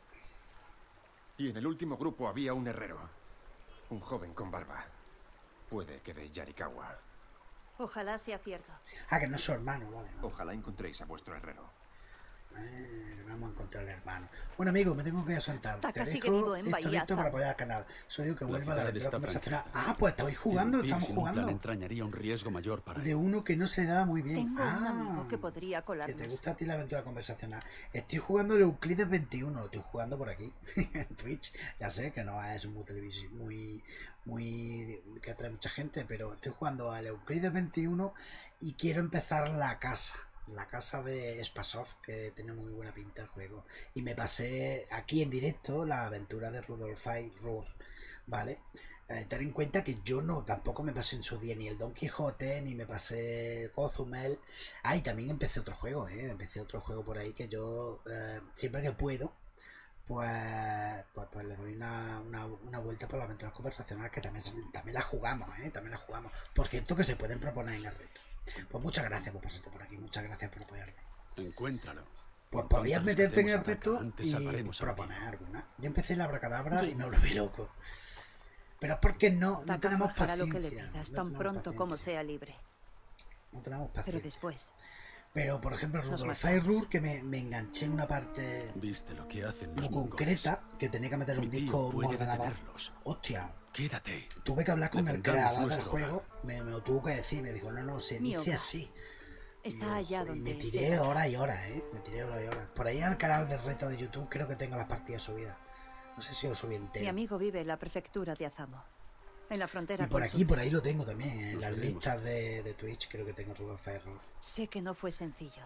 Y en el último grupo había un herrero. Un joven con barba. Puede que de Yarikawa. Ojalá sea cierto. Ah, que no es su hermano, vale. Ojalá encontréis a vuestro herrero. Eh, vamos a encontrar al hermano. Bueno, amigo, me tengo que asentar. Taka Te sigue dejo vivo en esto Bahía listo para Azamo. apoyar al canal. Eso digo que La vuelva a la ciudad aventura está conversacional. franqueada. Ah, pues estáis jugando, Irrumpir estamos sin un plan jugando. entrañaría un riesgo mayor para De él. uno que no se le daba muy bien. Tengo ah, un amigo que podría que te colarnos. gusta a ti la aventura conversacional. Estoy jugando el Euclides veintiuno. Estoy jugando por aquí, en Twitch. Ya sé que no es muy televisión, muy, muy que atrae mucha gente, pero estoy jugando al Euclides veintiuno y quiero empezar la casa. La casa de Spasov, que tiene muy buena pinta el juego. Y me pasé aquí en directo la aventura de Rudolfai Rur, ¿vale? Eh, ten en cuenta que yo no, tampoco me pasé en su día ni el Don Quijote, ni me pasé Cozumel. Ah, y también empecé otro juego, ¿eh? Empecé otro juego por ahí que yo, eh, siempre que puedo, pues, pues, pues le doy una, una, una vuelta por las aventuras conversacionales, que también, también las jugamos, ¿eh? También las jugamos. Por cierto, que se pueden proponer en el reto. Pues muchas gracias por pasarte por aquí, muchas gracias por apoyarme. Encuéntralo. Pues Cuanto podías antes meterte en el rescatemos a Taka, reto antes y salvaremos a proponer Mati. alguna. Yo empecé la abracadabra Sí. y me volví loco. Pero es porque no, no Taka tenemos forjará lo paciencia. que le pidas no tan tenemos pronto paciencia, como sea libre. No tenemos Pero paciencia. después, Pero, por ejemplo, Nos Rudolfai marchamos. Rur, que me, me enganché en una parte ¿Viste lo que hacen muy los concreta, que tenía que meter Mi un tío disco puede muy ordenador. detenerlos. Hostia, Quédate. tuve que hablar con el Defendamos creador del nuestro juego, me, me lo tuvo que decir, me dijo, no, no, se Mi dice hogar. así. está allá Y donde me esté tiré Taka. horas y horas, ¿eh? Me tiré horas y horas. Por ahí en el canal del reto de YouTube creo que tengo las partidas subidas. No sé si lo subí entero. Mi amigo vive en la prefectura de Azamo, en la frontera Y por con aquí, Sutsu. por ahí lo tengo también, en Nos las veremos. listas de, de Twitch creo que tengo Rudolfai Rur. Sé que no fue sencillo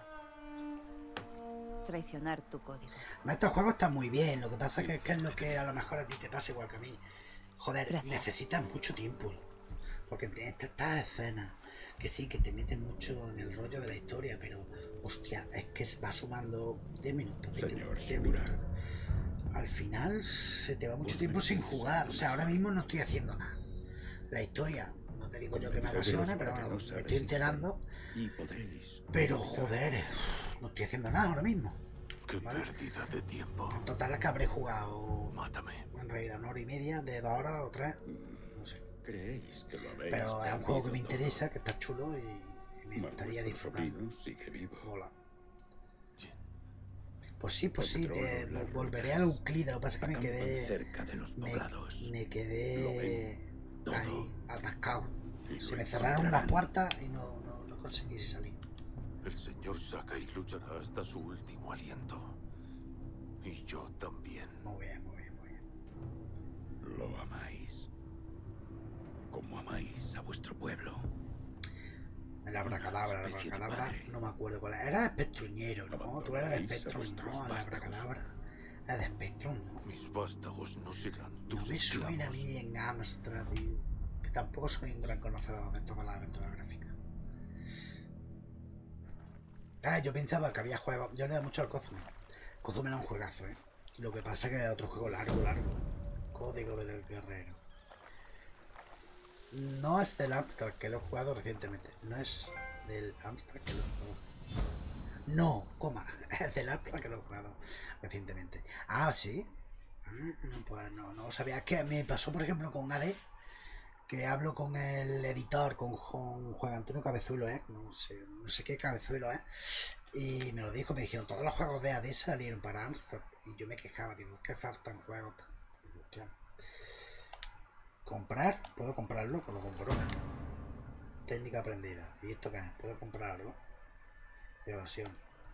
traicionar tu código. Estos juegos están muy bien, lo que pasa que, que es lo que a lo mejor a ti te pasa igual que a mí. Joder, Gracias. necesitas mucho tiempo. Porque te- te- estas escenas, que sí, que te meten mucho en el rollo de la historia, pero hostia, es que va sumando diez minutos, veinte Señor minutos, diez Shimura. minutos. Al final se te va mucho Os tiempo sin merecéis jugar. O sea, ahora mismo no estoy haciendo nada. La historia, no te digo yo que me apasione, pero bueno, me estoy enterando. Y podréis. Pero joder, no estoy haciendo nada ahora mismo. Qué Vale. pérdida de tiempo. En total que habré jugado Mátame. en realidad una hora y media, de dos horas o tres, no sé. Creéis que lo habéis Pero es un juego que me perdido interesa, que está chulo y, y me todo. gustaría Mas vuestro disfrutar. sobrino sigue vivo. Mola. Jin, Pues sí, pues sí, Controlo te- las volveré ruinas. al Euclid, lo que pasa es que me Acampan quedé. cerca de los Me, poblados. me Lo quedé ven todo. ahí, atascado. Y Se lo me cerraron encontrarán. las puertas y no, no, no conseguí salir. el señor Sakai luchará hasta su último aliento. Y yo también. Muy bien, muy bien, muy bien. Lo amáis. Como amáis a vuestro pueblo. El abracadabra, el abracadabra, no me acuerdo cuál era. Era de Spectruñero, ¿no? Tú eras de Spectrum, ¿no? El abracadabra. Era de Spectrum, ¿no? Mis vástagos no serán No tus me suena a esclavos. mí en Amstrad, tío. Que tampoco soy un gran conocedor de toda la aventura gráfica. Ah, yo pensaba que había juegos. Yo le doy mucho al Cozumel. Cozumel es un juegazo, ¿eh? Lo que pasa es que es otro juego largo, largo. Código del guerrero. No es del Amstrad, que lo he jugado recientemente. No es del Amstrad que lo he jugado. No, coma. Es del Amstrad que lo he jugado recientemente. Ah, sí. Pues no, no sabía. Que me pasó, por ejemplo, con A D. Que hablo con el editor, con, con Juan Antonio Cabezuelo, ¿eh? No sé, no sé qué Cabezuelo, ¿eh? Y me lo dijo, me dijeron, todos los juegos de A D salieron para Amstrad. Y yo me quejaba, digo, es que faltan juegos. Hostia. ¿Comprar? ¿Puedo comprarlo? Pues lo compro. Técnica aprendida. ¿Y esto qué es? ¿Puedo comprarlo? Evasión.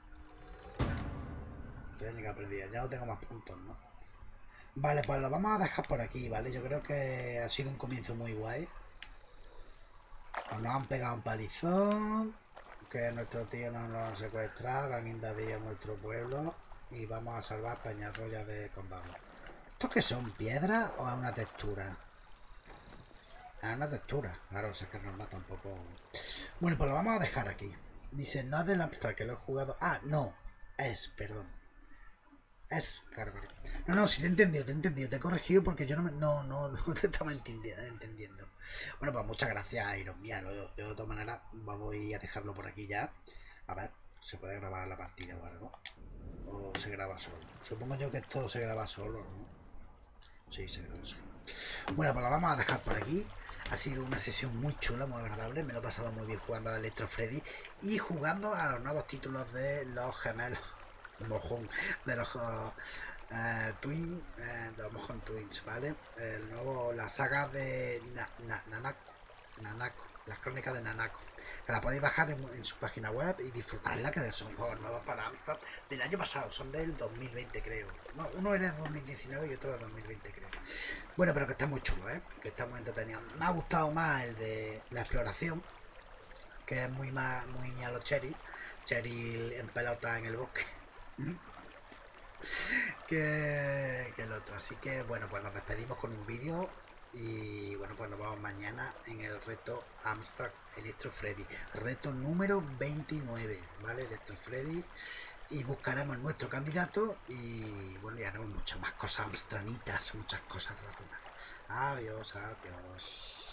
Técnica aprendida. Ya no tengo más puntos, ¿no? Vale, pues lo vamos a dejar por aquí, ¿vale? Yo creo que ha sido un comienzo muy guay. Nos han pegado un palizón. Que nuestro tío nos lo han secuestrado, que han invadido nuestro pueblo. Y vamos a salvar Peñarroya del condado. ¿Estos qué son? ¿Piedras o es una textura? Ah, una textura. Claro, o sea que nos mata un poco. Bueno, pues lo vamos a dejar aquí. Dice, no es del Amstrad que lo he jugado. Ah, no. Es, perdón. Es, claro, claro. No, no, sí te he entendido, te he entendido. Te he corregido porque yo no, me, no, no, no te estaba entendiendo. Bueno, pues muchas gracias, Iron Mía. Yo, yo de todas maneras voy a dejarlo por aquí ya. A ver, ¿se puede grabar la partida o algo? ¿O se graba solo? Supongo yo que esto se graba solo, ¿no? Sí, se graba solo. Bueno, pues lo vamos a dejar por aquí. Ha sido una sesión muy chula, muy agradable. Me lo he pasado muy bien jugando a Electro Freddy y jugando a los nuevos títulos de los gemelos. Mojón, de los uh, Twin, eh, de los Mojón Twins, ¿vale? El nuevo, la saga de Na, Na, Nanako, Nanako, las crónicas de Nanako, que la podéis bajar en, en su página web y disfrutarla, que son juegos nuevos para Amstrad del año pasado, son del dos mil veinte creo. No, uno era de dos mil diecinueve y otro de dos mil veinte creo. Bueno, pero que está muy chulo, ¿eh? Que está muy entretenido. Me ha gustado más el de la exploración, que es muy más, muy a los Cheryl, Cheryl en pelota en el bosque. Que, que el otro, así que bueno, pues nos despedimos con un vídeo y bueno, pues nos vemos mañana en el reto Amstrad Electro Freddy, reto número veintinueve, ¿vale? Electro Freddy, y buscaremos nuestro candidato y bueno, y haremos muchas más cosas amstranitas, muchas cosas ratonas. Adiós, adiós.